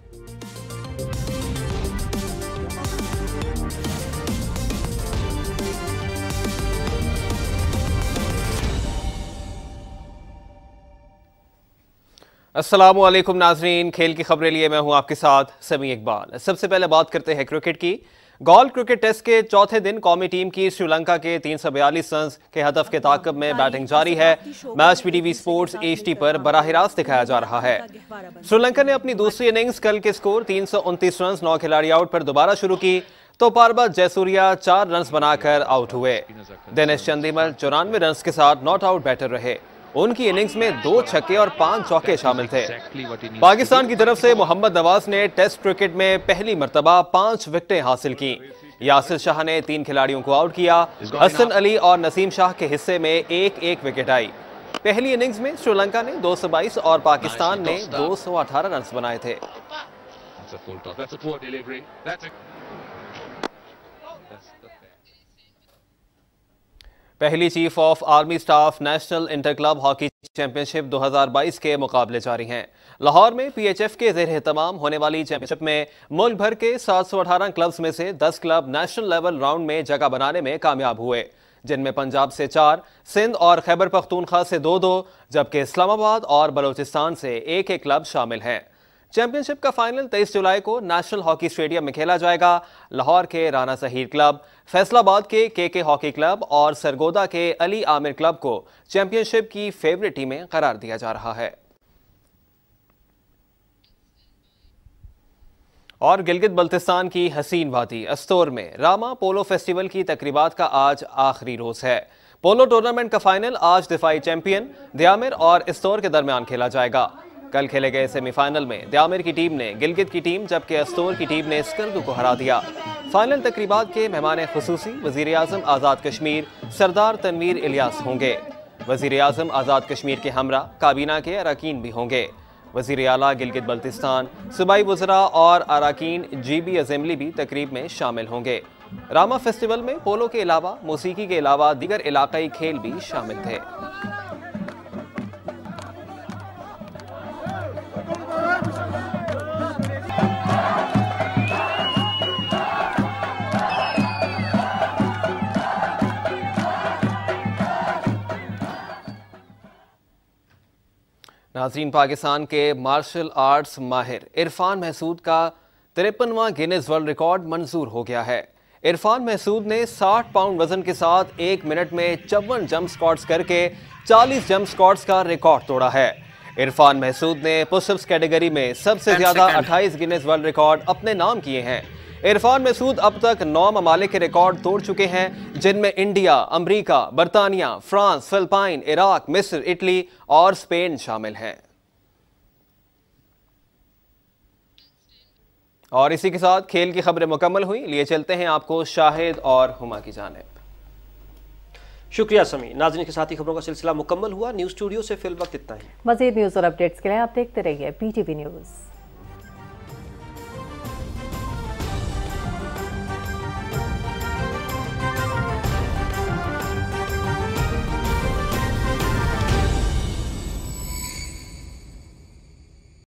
السلام علیکم ناظرین، کھیل کی خبریں لیے میں ہوں آپ کے ساتھ سمیع اقبال۔ سب سے پہلے بات کرتے ہیں کرکٹ کی۔ گال کرکٹ ٹیسٹ کے چوتھے دن قومی ٹیم کی سری لنکا کے 342 رنز کے ہدف کے تعاقب میں بیٹنگ جاری ہے۔ Match P T V sports HD پر براہ راست دکھایا جا رہا ہے۔ سری لنکا نے اپنی دوسری اننگز کل کے سکور 329 رنز 9 کھلاڑی آؤٹ پر دوبارہ شروع کی تو پاربت جے سوریا 4 رنز بنا کر آؤٹ ہوئے۔ دنیش چندیمل 94 رنز کے ساتھ ناٹ آؤٹ بیٹر رہے۔ ان کی اننگز میں 2 چھکے اور 5 چوکے شامل تھے۔ پاکستان کی طرف سے محمد نواز نے ٹیسٹ کرکٹ میں پہلی مرتبہ 5 وکٹیں حاصل کی۔ یاسر شاہ نے 3 کھلاڑیوں کو آؤٹ کیا۔ حسن علی اور نسیم شاہ کے حصے میں 1 وکٹ آئی۔ پہلی اننگز میں سری لنکا نے 222 اور پاکستان نے 218 رنز بنائے تھے۔ پہلی chief of army staff national inter club hockey championship 2022 کے مقابلے جاری ہیں۔ لاہور میں پی ایچ ایف کے زیر اہتمام ہونے والی چیمپئن شپ میں ملک بھر کے 718 کلبز میں سے 10 کلب نیشنل لیول راؤنڈ میں جگہ بنانے میں کامیاب ہوئے، جن میں پنجاب سے 4، سندھ اور خیبر پختونخوا سے 2 جبکہ اسلام آباد اور بلوچستان سے 1 کلب شامل ہیں۔ چیمپئن شپ کا فائنل 23 جولائی کو نیشنل ہاکی اسٹیڈیم میں کھیلا جائے گا۔ لاہور کے رانا ظہیر کلب، فیصل آباد کے کے ہاکی کلب اور سرگودا کے علی عامر کلب کو چیمپئن شپ کی فیورٹ ٹیمیں قرار دیا جا رہا ہے۔ اور گلگت بلتستان کی حسین وادی استور میں راما پولو فیسٹیول کی تقریبات کا آج آخری روز ہے۔ پولو ٹورنامنٹ کا فائنل آج دفاعی چیمپئن دیامر اور استور کے درمیان کھیلا جائے گا۔ کل کھیلے گئے سیمی فائنل میں دیامر کی ٹیم نے گلگت کی ٹیم جبکہ استور کی ٹیم نے اسکردو کو ہرا دیا۔ فائنل تقریبات کے مہمان خصوصی وزیر اعظم آزاد کشمیر سردار تنویر الیاس ہوں گے۔ وزیر اعظم آزاد کشمیر کے ہمراہ کابینہ کے اراکین بھی ہوں گے۔ وزیر اعلیٰ گلگت بلتستان، صوبائی وزراء اور اراکین GB اسمبلی بھی تقریب میں شامل ہوں گے۔ راما فیسٹیول میں پولو کے علاوہ موسیقی کے علاوہ دیگر علاقائی کھیل بھی شامل تھے۔ ناظرین، پاکستان کے مارشل آرٹس ماہر عرفان محسود کا 53واں گینز ورلڈ ریکارڈ منظور ہو گیا ہے۔ عرفان محسود نے 60 پاؤنڈ وزن کے ساتھ 1 منٹ میں 54 جمپ سکواٹس کر کے 40 جمپ سکواٹس کا ریکارڈ توڑا ہے۔ इरफान महसूद ने पुशअप्स कैटेगरी में सबसे ज्यादा 28 गिनेस वर्ल्ड रिकॉर्ड अपने नाम किए हैं। इरफान महसूद अब तक 9 ममालिक के रिकॉर्ड तोड़ चुके हैं, जिनमें इंडिया, अमेरिका, बरतानिया, फ्रांस, फिलिपाइन, इराक, मिस्र, इटली और स्पेन शामिल हैं। और इसी के साथ खेल की खबरें मुकम्मल हुई। लिए चलते हैं आपको शाहिद और हुमा की जानिब। शुक्रिया समी। नाज़रीन के साथ ही खबरों का सिलसिला मुकम्मल हुआ। न्यूज़ स्टूडियो से फिल वक्त इतना ही। मज़ीद न्यूज़ और अपडेट्स के लिए आप देखते रहिए PTV न्यूज़।